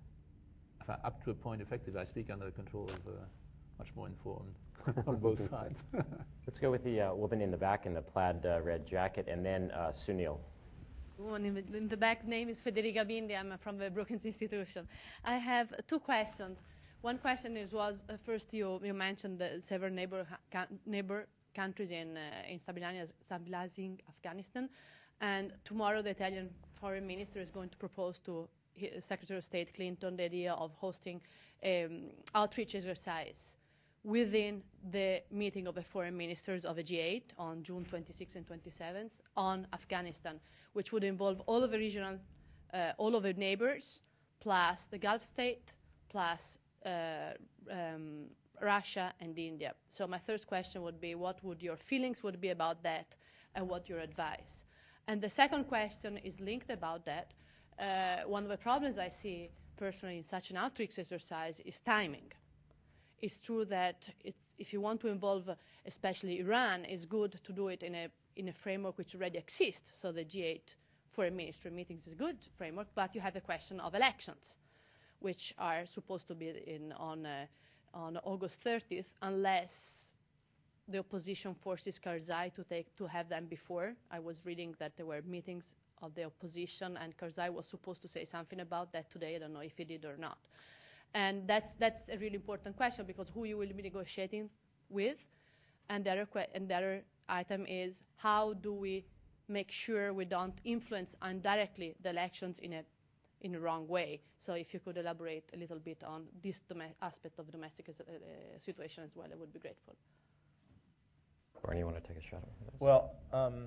up to a point, effective. I speak under the control of uh, much more informed on both sides. Let's go with the uh, woman in the back in the plaid uh, red jacket, and then uh, Sunil. One in the, in the back name is Federica Bindi. I'm from the Brookings Institution. I have two questions. One question is was uh, first you you mentioned the several neighbor ca neighbor countries in uh, in stabilizing, stabilizing Afghanistan, and tomorrow the Italian foreign minister is going to propose to Secretary of State Clinton the idea of hosting um, outreach exercise within the meeting of the foreign ministers of the G eight on June twenty-sixth and twenty-seventh on Afghanistan, which would involve all of the regional, uh, all of the neighbors, plus the Gulf state, plus uh, um, Russia and India. So my first question would be, what would your feelings would be about that, and what your advice? And the second question is linked about that. Uh, one of the problems I see personally in such an outreach exercise is timing. It's true that it's, if you want to involve, uh, especially Iran, it's good to do it in a, in a framework which already exists. So the G eight foreign ministry meetings is a good framework, but you have the question of elections, which are supposed to be in, on, uh, on August thirtieth, unless the opposition forces Karzai to, take, to have them before. I was reading that there were meetings of the opposition, and Karzai was supposed to say something about that today. I don't know if he did or not. And that's, that's a really important question, because who you will be negotiating with. And the other, and the other item is, how do we make sure we don't influence indirectly the elections in a, in a wrong way? So if you could elaborate a little bit on this aspect of domestic uh, situation as well, I would be grateful. Barney, you want to take a shot at this? Well, um,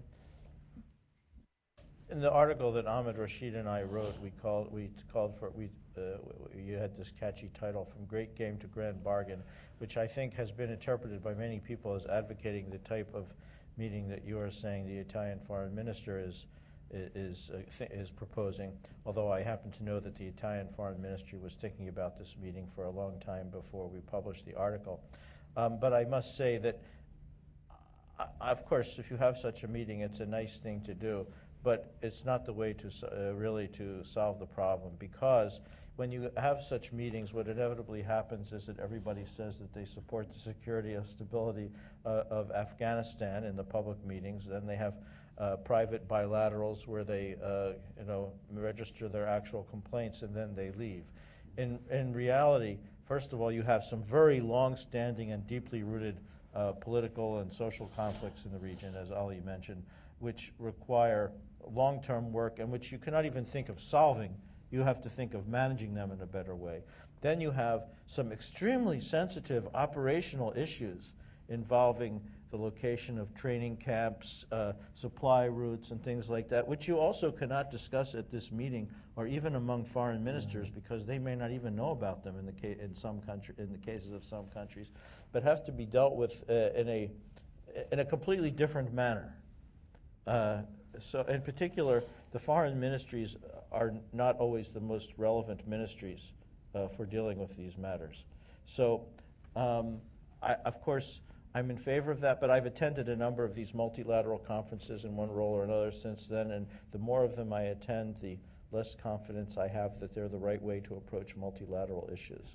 in the article that Ahmed Rashid and I wrote, we called, we called for, we, uh, you had this catchy title, From Great Game to Grand Bargain, which I think has been interpreted by many people as advocating the type of meeting that you are saying the Italian foreign minister is, is, uh, th is proposing, although I happen to know that the Italian foreign ministry was thinking about this meeting for a long time before we published the article. Um, but I must say that, uh, of course, if you have such a meeting, it's a nice thing to do. But it's not the way to uh, really to solve the problem, because when you have such meetings, what inevitably happens is that everybody says that they support the security and stability uh, of Afghanistan in the public meetings. Then they have uh, private bilaterals where they uh, you know, register their actual complaints, and then they leave. In, in reality, first of all, you have some very long-standing and deeply rooted uh, political and social conflicts in the region, as Ali mentioned, which require long-term work and which you cannot even think of solving. You have to think of managing them in a better way. Then you have some extremely sensitive operational issues involving the location of training camps, uh, supply routes, and things like that, which you also cannot discuss at this meeting or even among foreign ministers because they may not even know about them in the ca in some country in the cases of some countries, but have to be dealt with uh, in a in a completely different manner. Uh, so, in particular, the foreign ministries are not always the most relevant ministries uh, for dealing with these matters. So, um, I, of course, I'm in favor of that, but I've attended a number of these multilateral conferences in one role or another since then, and the more of them I attend, the less confidence I have that they're the right way to approach multilateral issues.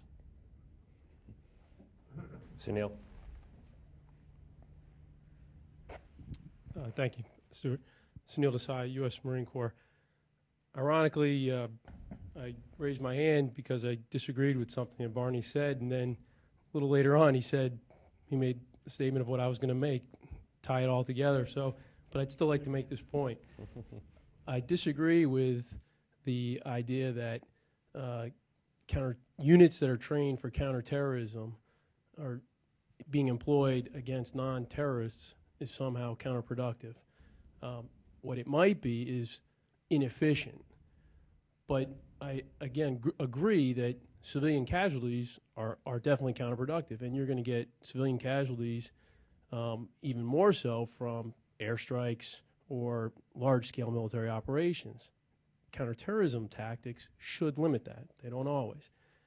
Sunil. Uh, thank you, Stewart. Sunil Desai, U S Marine Corps. Ironically, uh, I raised my hand because I disagreed with something that Barney said, and then a little later on he said he made a statement of what I was going to make, tie it all together. So, but I'd still like to make this point. I disagree with the idea that uh, counter units that are trained for counterterrorism are being employed against non-terrorists is somehow counterproductive. Um, what it might be is inefficient. But I, again, gr agree that civilian casualties are, are definitely counterproductive, and you're going to get civilian casualties um, even more so from airstrikes or large-scale military operations. Counterterrorism tactics should limit that. They don't always.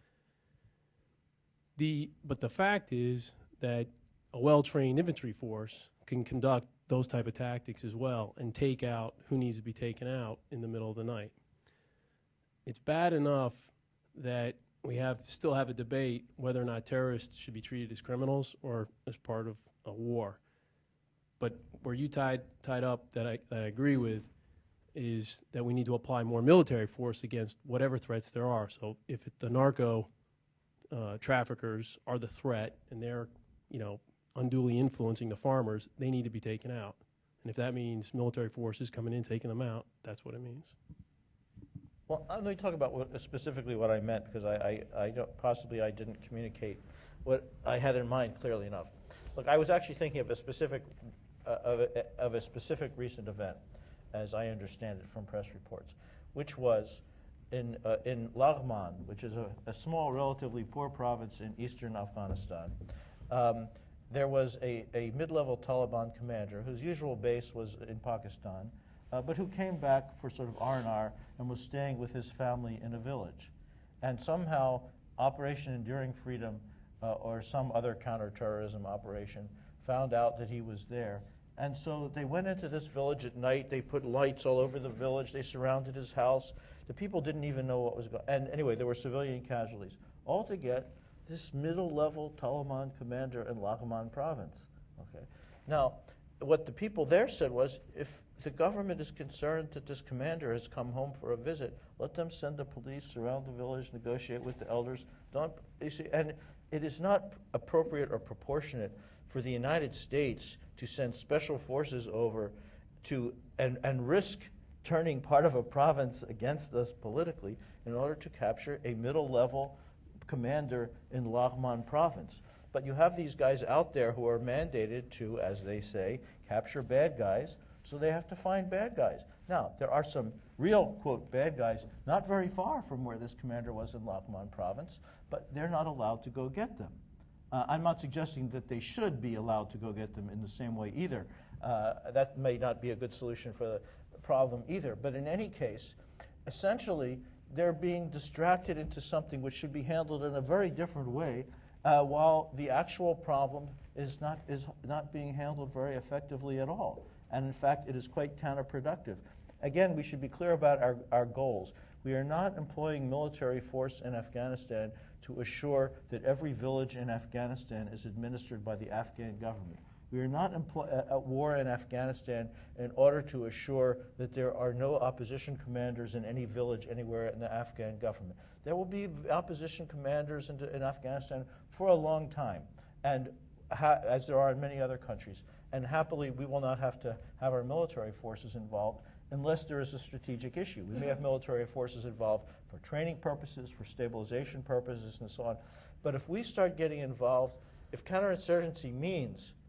The, but the fact is that a well-trained infantry force can conduct those type of tactics as well and take out who needs to be taken out in the middle of the night. It's bad enough that we have still have a debate whether or not terrorists should be treated as criminals or as part of a war. But where you tied tied up that I, that I agree with is that we need to apply more military force against whatever threats there are. So if it, the narco uh, traffickers are the threat and they're, you know, unduly influencing the farmers, they need to be taken out. And if that means military forces coming in, taking them out, that's what it means. Well, let me talk about what, specifically what I meant, because I, I, I don't, possibly I didn't communicate what I had in mind clearly enough. Look, I was actually thinking of a specific, uh, of, a, of a specific recent event, as I understand it from press reports, which was in, uh, in Laghman, which is a, a small, relatively poor province in eastern Afghanistan. Um, there was a, a mid-level Taliban commander whose usual base was in Pakistan, uh, but who came back for sort of R and R and was staying with his family in a village. And somehow Operation Enduring Freedom uh, or some other counterterrorism operation found out that he was there. And so they went into this village at night. They put lights all over the village. They surrounded his house. The people didn't even know what was going on. And anyway, there were civilian casualties. All to get this middle-level Taliban commander in Laghman province. Okay. Now, what the people there said was, if the government is concerned that this commander has come home for a visit, let them send the police, surround the village, negotiate with the elders. Don't, you see, and it is not appropriate or proportionate for the United States to send special forces over to and, and risk turning part of a province against us politically in order to capture a middle-level commander in Laghman province. But you have these guys out there who are mandated to, as they say, capture bad guys, so they have to find bad guys. Now, there are some real, quote, bad guys not very far from where this commander was in Laghman province, but they're not allowed to go get them. Uh, I'm not suggesting that they should be allowed to go get them in the same way either. Uh, that may not be a good solution for the problem either. But in any case, essentially, they're being distracted into something which should be handled in a very different way, uh, while the actual problem is not, is not being handled very effectively at all. And in fact, it is quite counterproductive. Again, we should be clear about our, our goals. We are not employing military force in Afghanistan to assure that every village in Afghanistan is administered by the Afghan government. We are not at war in Afghanistan in order to assure that there are no opposition commanders in any village anywhere in the Afghan government. There will be opposition commanders in, in Afghanistan for a long time, and ha as there are in many other countries. And happily, we will not have to have our military forces involved unless there is a strategic issue. We may have military forces involved for training purposes, for stabilization purposes, and so on. But if we start getting involved, if counterinsurgency means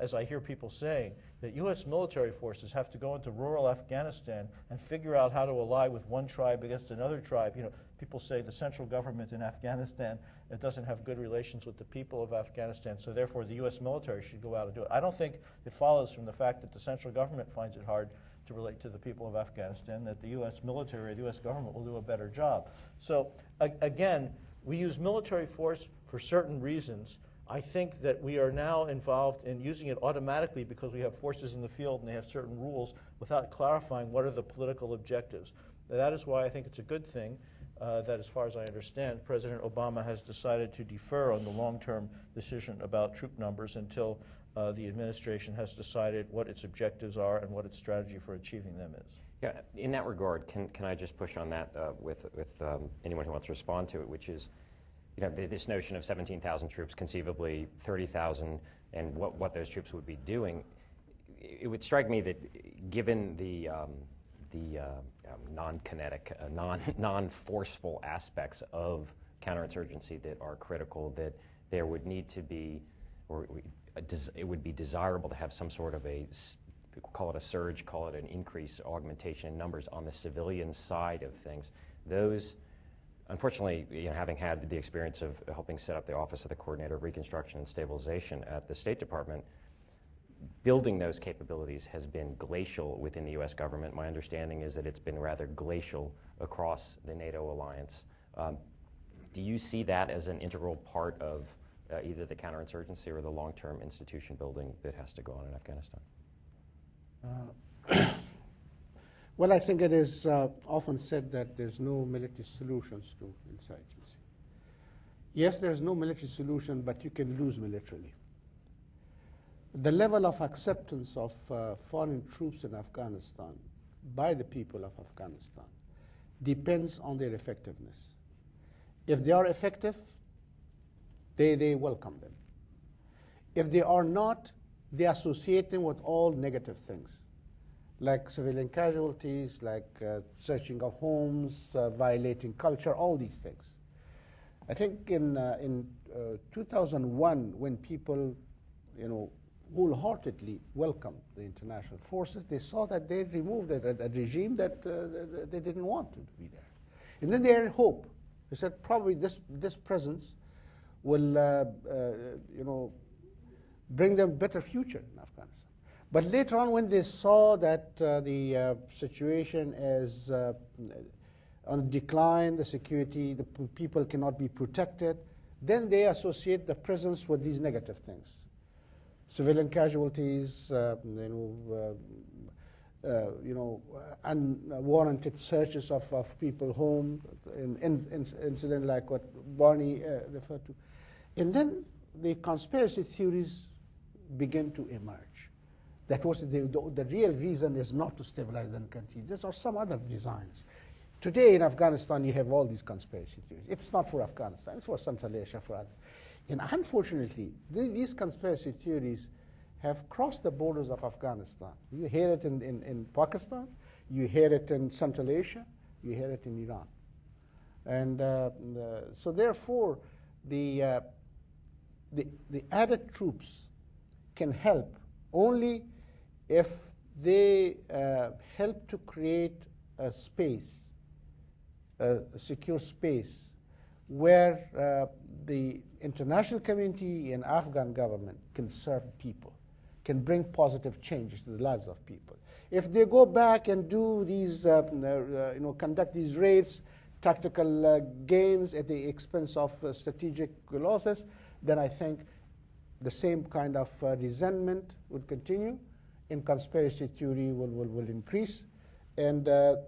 as I hear people saying, that U S military forces have to go into rural Afghanistan and figure out how to ally with one tribe against another tribe. You know, people say the central government in Afghanistan it doesn't have good relations with the people of Afghanistan, so therefore the U S military should go out and do it. I don't think it follows from the fact that the central government finds it hard to relate to the people of Afghanistan that the U S military, the U S government will do a better job. So a again, we use military force for certain reasons. I think that we are now involved in using it automatically because we have forces in the field and they have certain rules without clarifying what are the political objectives. That is why I think it's a good thing uh, that, as far as I understand, President Obama has decided to defer on the long-term decision about troop numbers until uh, the administration has decided what its objectives are and what its strategy for achieving them is. Yeah, in that regard, can, can I just push on that uh, with, with um, anyone who wants to respond to it, which is, you know, this notion of seventeen thousand troops, conceivably thirty thousand, and what, what those troops would be doing. It would strike me that given the, um, the uh, um, non-kinetic, uh, non, non-forceful aspects of counterinsurgency that are critical, that there would need to be, or it would be desirable to have some sort of a, call it a surge, call it an increase, augmentation in numbers on the civilian side of things. Those, unfortunately, you know, having had the experience of helping set up the Office of the Coordinator of Reconstruction and Stabilization at the State Department, building those capabilities has been glacial within the U S government. My understanding is that it's been rather glacial across the NATO alliance. Um, do you see that as an integral part of uh, either the counterinsurgency or the long-term institution building that has to go on in Afghanistan? Uh, well, I think it is uh, often said that there's no military solutions to insurgency. Yes, there's no military solution, but you can lose militarily. The level of acceptance of uh, foreign troops in Afghanistan by the people of Afghanistan depends on their effectiveness. If they are effective, they, they welcome them. If they are not, they associate them with all negative things, like civilian casualties, like uh, searching of homes, uh, violating culture, all these things. I think in, uh, in uh, two thousand one, when people, you know, wholeheartedly welcomed the international forces, they saw that they removed a, a regime that uh, they didn't want to be there. And then they had hope. They said probably this, this presence will, uh, uh, you know, bring them a better future in Afghanistan. But later on, when they saw that uh, the uh, situation is uh, on decline, the security, the p people cannot be protected, then they associate the presence with these negative things. Civilian casualties, uh, you know, uh, uh, you know, unwarranted searches of, of people home, in, in, in incident like what Barney uh, referred to. And then the conspiracy theories begin to emerge. That was the, the, the real reason is not to stabilize the country. There are some other designs. Today in Afghanistan, you have all these conspiracy theories. It's not for Afghanistan, it's for Central Asia, for others. And unfortunately, th these conspiracy theories have crossed the borders of Afghanistan. You hear it in, in, in Pakistan, you hear it in Central Asia, you hear it in Iran. And uh, the, so therefore, the, uh, the, the added troops can help only if they uh, help to create a space, a secure space, where uh, the international community and Afghan government can serve people, can bring positive changes to the lives of people. If they go back and do these, uh, uh, you know, conduct these raids, tactical uh, gains at the expense of uh, strategic losses, then I think the same kind of uh, resentment would continue, and conspiracy theory will, will, will increase, and uh, uh,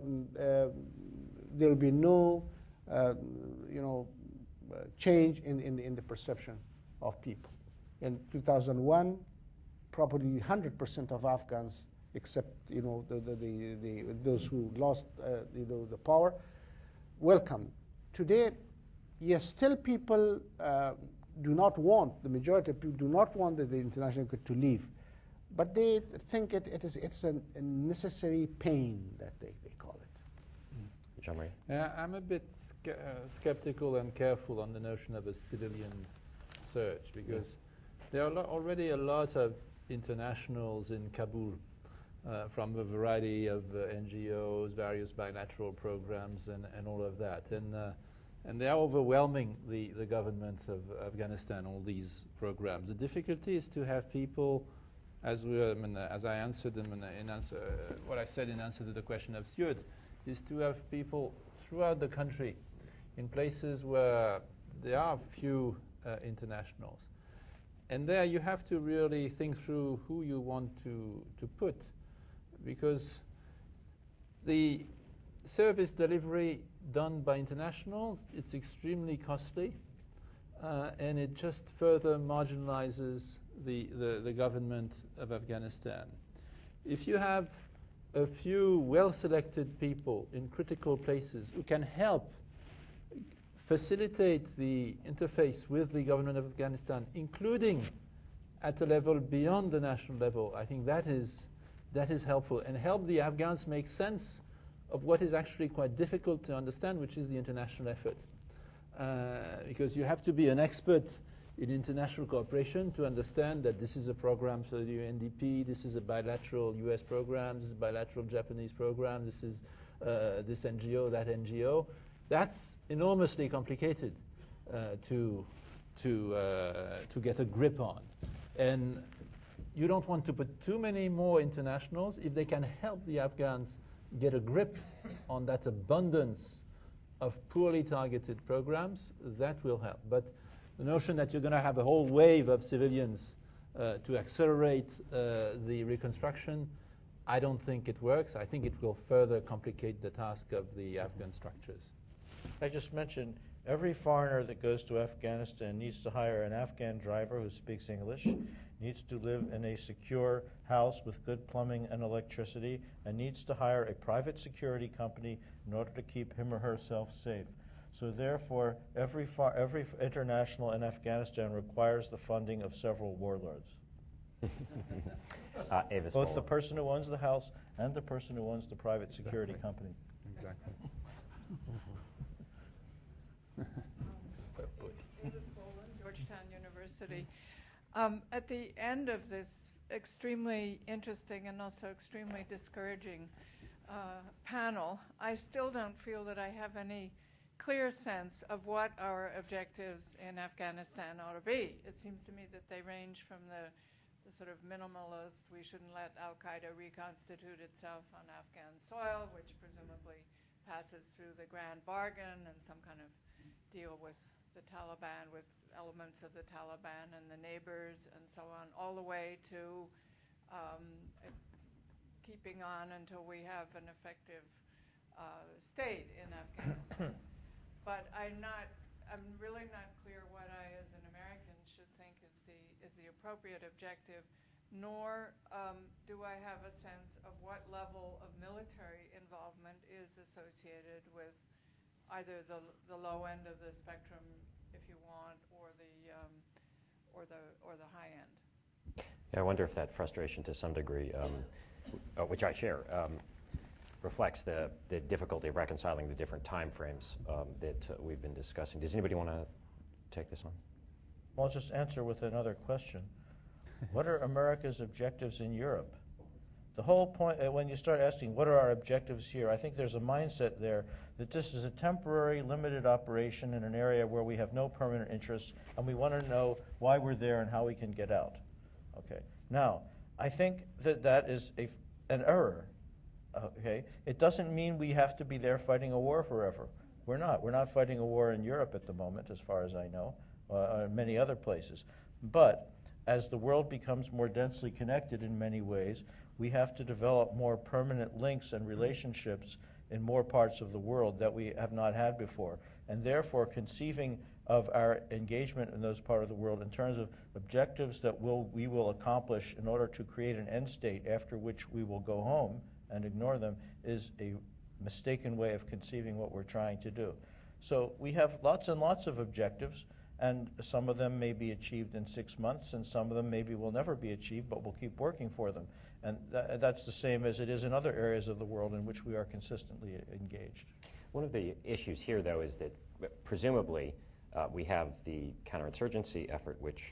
there will be no, uh, you know, uh, change in, in, in the perception of people. In two thousand one, probably one hundred percent of Afghans, except, you know, the, the, the, the, those who lost uh, you know, the power, welcomed. Today, yes, still people uh, do not want, the majority of people do not want the, the international to leave, but they think it, it is, it's a, a necessary pain that they, they call it. Mm. Jean-Marie? Yeah, I'm a bit ske uh, skeptical and careful on the notion of a civilian surge, because yeah. there are lo already a lot of internationals in Kabul uh, from a variety of uh, N G Os, various bilateral programs, and, and all of that. And, uh, and they are overwhelming the, the government of Afghanistan, all these programs. The difficulty is to have people, as, we, I mean, uh, as I answered them in, in answer, uh, what I said in answer to the question of Stewart, is to have people throughout the country in places where there are few uh, internationals. And there you have to really think through who you want to, to put, because the service delivery done by internationals, it's extremely costly, uh, and it just further marginalizes the, the, the government of Afghanistan. If you have a few well-selected people in critical places who can help facilitate the interface with the government of Afghanistan, including at a level beyond the national level, I think that is, that is helpful, and help the Afghans make sense of what is actually quite difficult to understand, which is the international effort. Uh, because you have to be an expert in international cooperation to understand that this is a program for the U N D P, this is a bilateral U S program, this is a bilateral Japanese program, this is uh, this N G O, that N G O. That's enormously complicated uh, to, to, uh, to get a grip on. And you don't want to put too many more internationals. If they can help the Afghans get a grip on that abundance of poorly targeted programs, that will help. But the notion that you're going to have a whole wave of civilians uh, to accelerate uh, the reconstruction, I don't think it works. I think it will further complicate the task of the Afghan structures. I just mentioned every foreigner that goes to Afghanistan needs to hire an Afghan driver who speaks English, needs to live in a secure house with good plumbing and electricity, and needs to hire a private security company in order to keep him or herself safe. So therefore, every, far, every international in Afghanistan requires the funding of several warlords. uh, Avis Both Bola. the person who owns the house and the person who owns the private security Exactly. company. Exactly. Avis Bola, Georgetown University. Um, at the end of this extremely interesting and also extremely discouraging uh, panel, I still don't feel that I have any clear sense of what our objectives in Afghanistan ought to be. It seems to me that they range from the, the sort of minimalist, we shouldn't let al-Qaeda reconstitute itself on Afghan soil, which presumably passes through the grand bargain and some kind of deal with the Taliban, with elements of the Taliban and the neighbors and so on, all the way to um, keeping on until we have an effective uh, state in Afghanistan. But I'm not, I'm really not clear what I, as an American, should think is the, is the appropriate objective, nor um, do I have a sense of what level of military involvement is associated with either the, the low end of the spectrum, if you want, or the, um, or the, or the high end. Yeah, I wonder if that frustration to some degree, um, uh, which I share, um, reflects the, the difficulty of reconciling the different time frames um, that uh, we've been discussing. Does anybody want to take this on? Well, I'll just answer with another question. What are America's objectives in Europe? The whole point, uh, when you start asking what are our objectives here, I think there's a mindset there that this is a temporary, limited operation in an area where we have no permanent interest, and we want to know why we're there and how we can get out. Okay. Now, I think that that is a, an error. Okay. It doesn't mean we have to be there fighting a war forever. We're not. We're not fighting a war in Europe at the moment, as far as I know, uh, or many other places. But as the world becomes more densely connected in many ways, we have to develop more permanent links and relationships in more parts of the world that we have not had before. And therefore, conceiving of our engagement in those parts of the world in terms of objectives that we'll, we will accomplish in order to create an end state after which we will go home and ignore them is a mistaken way of conceiving what we're trying to do. So we have lots and lots of objectives, and some of them may be achieved in six months, and some of them maybe will never be achieved, but we'll keep working for them. And th that's the same as it is in other areas of the world in which we are consistently engaged. One of the issues here, though, is that presumably uh, we have the counterinsurgency effort, which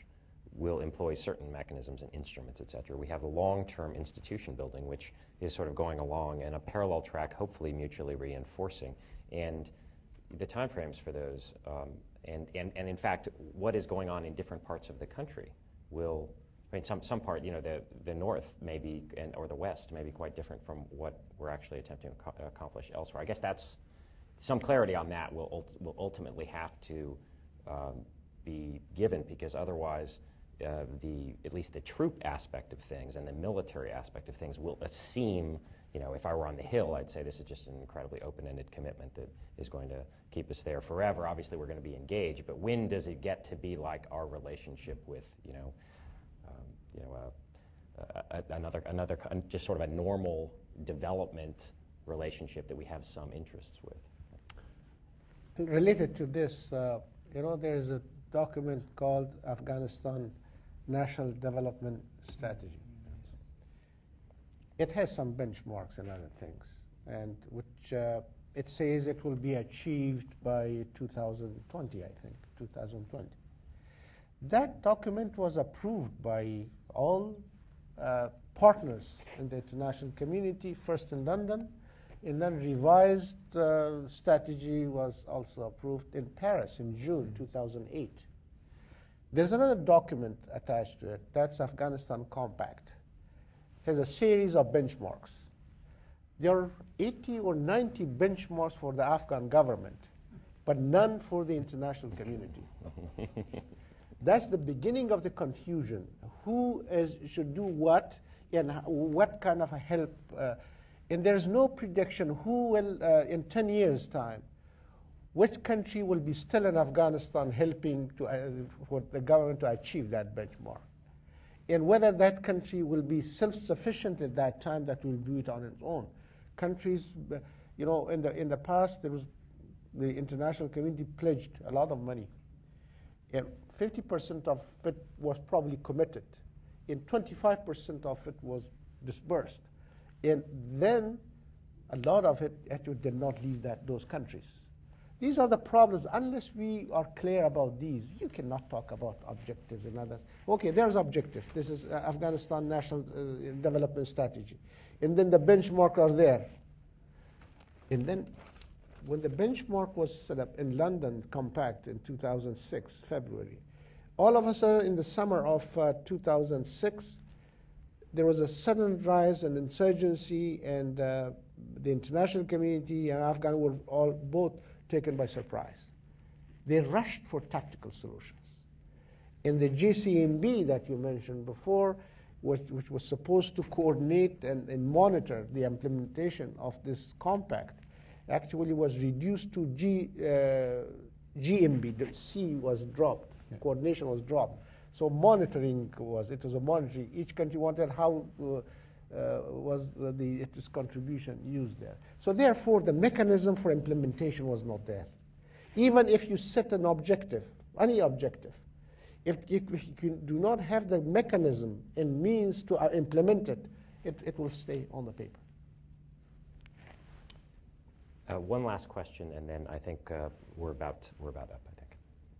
will employ certain mechanisms and instruments, et cetera. We have the long-term institution building, which is sort of going along, and a parallel track, hopefully mutually reinforcing. And the timeframes for those, um, and, and, and in fact, what is going on in different parts of the country will, I mean, some, some part, you know, the, the North may be, and, or the West may be quite different from what we're actually attempting to ac accomplish elsewhere. I guess that's, some clarity on that will, ult will ultimately have to um, be given, because otherwise uh, the, at least the troop aspect of things and the military aspect of things will seem, you know, if I were on the Hill, I'd say this is just an incredibly open-ended commitment that is going to keep us there forever. Obviously, we're going to be engaged, but when does it get to be like our relationship with, you know, um, you know, uh, uh, another, another, just sort of a normal development relationship that we have some interests with? Related to this, uh, you know, there is a document called Afghanistan National Development Strategy. It has some benchmarks and other things, and which uh, it says it will be achieved by two thousand twenty, I think, two thousand twenty. That document was approved by all uh, partners in the international community, first in London, and then revised uh, strategy was also approved in Paris in June two thousand eight. There's another document attached to it, that's Afghanistan Compact. It has a series of benchmarks. There are eighty or ninety benchmarks for the Afghan government, but none for the international community. That's the beginning of the confusion. Who is, should do what, and what kind of a help? Uh, and there's no prediction who will, uh, in ten years' time, which country will be still in Afghanistan helping to, uh, for the government to achieve that benchmark. And whether that country will be self-sufficient at that time, that will do it on its own. Countries, uh, you know, in the, in the past, there was, the international community pledged a lot of money. And fifty percent of it was probably committed, and twenty-five percent of it was disbursed. And then a lot of it actually did not leave that, those countries. These are the problems. Unless we are clear about these, you cannot talk about objectives and others. Okay, there's objective. This is uh, Afghanistan National uh, Development Strategy. And then the benchmark are there. And then when the benchmark was set up in London Compact in two thousand six, February, all of a sudden in the summer of uh, two thousand six, there was a sudden rise in insurgency, and uh, the international community and Afghan were all both taken by surprise. They rushed for tactical solutions. In the J C M B that you mentioned before, which, which was supposed to coordinate and, and monitor the implementation of this compact, actually was reduced to G, uh, G M B. The C was dropped. Yeah. Coordination was dropped. So monitoring was, it was a monitoring. Each country wanted how uh, uh, was the, the, its contribution used there. So therefore, the mechanism for implementation was not there. Even if you set an objective, any objective, if, if you do not have the mechanism and means to uh, implement it, it, it will stay on the paper. Uh, one last question, and then I think uh, we're about we're about up. I think.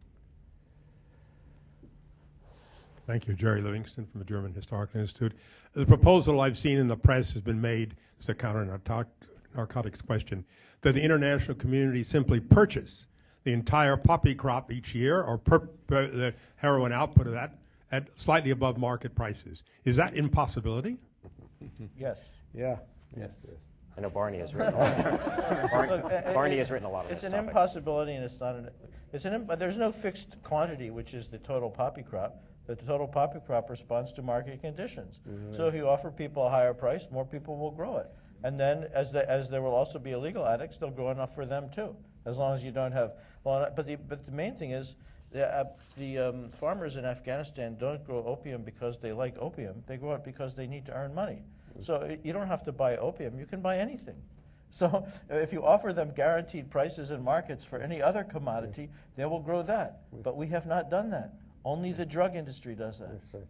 Thank you, Jerry Livingston from the German Historical Institute. The proposal I've seen in the press has been made, it's a counter-narcotics question, that the international community simply purchase the entire poppy crop each year, or per, per, the heroin output of that, at slightly above market prices. Is that impossibility? Yes. Yeah. Yes. Yes. I know Barney has written. Barney, Look, uh, Barney it, has written a lot of it's this an topic. impossibility, and it's not an. It's an. But there's no fixed quantity, which is the total poppy crop. The total poppy crop responds to market conditions. Mm-hmm. So if you offer people a higher price, more people will grow it. And then, as the, as there will also be illegal addicts, they'll grow enough for them too. As long as you don't have. Well, but the but the main thing is, the uh, the um, farmers in Afghanistan don't grow opium because they like opium. They grow it because they need to earn money. Mm-hmm. So it, you don't have to buy opium. You can buy anything. So if you offer them guaranteed prices in markets for any other commodity, yes, they will grow that. Yes. But we have not done that. Only the drug industry does that. That's right.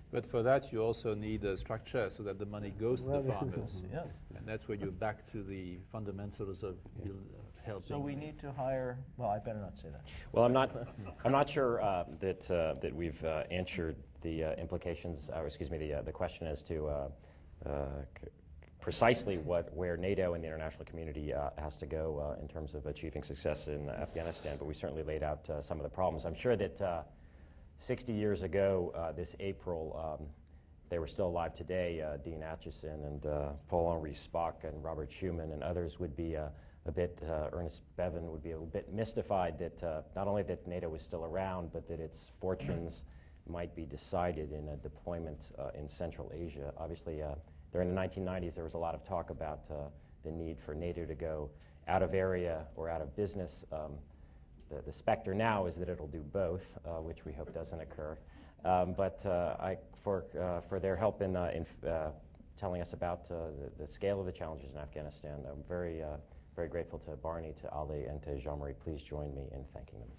But for that, you also need a structure so that the money goes to Well, the farmers. yeah. And that's where you're back to the fundamentals of yeah. helping. So we need to hire, well, I better not say that. Well, I'm not, I'm not sure uh, that, uh, that we've uh, answered the uh, implications, or excuse me, the, uh, the question as to uh, uh, c precisely what, where NATO and the international community uh, has to go uh, in terms of achieving success in Afghanistan, but we certainly laid out uh, some of the problems. I'm sure that uh, sixty years ago, uh, this April, um, they were still alive today, uh, Dean Acheson and uh, Paul-Henri Spaak and Robert Schuman and others would be uh, a bit, uh, Ernest Bevin would be a bit mystified that uh, not only that NATO was still around, but that its fortunes might be decided in a deployment uh, in Central Asia. Obviously, uh, during the nineteen nineties, there was a lot of talk about uh, the need for NATO to go out of area or out of business. Um, the, the specter now is that it'll do both, uh, which we hope doesn't occur. Um, but uh, I, for, uh, for their help in, uh, in uh, telling us about uh, the, the scale of the challenges in Afghanistan, I'm very, uh, very grateful to Barney, to Ali, and to Jean-Marie. Please join me in thanking them.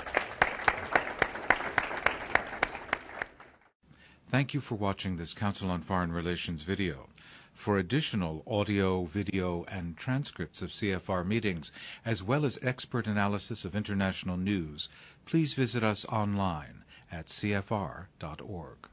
Thank you for watching this Council on Foreign Relations video. For additional audio, video, and transcripts of C F R meetings, as well as expert analysis of international news, please visit us online at C F R dot org.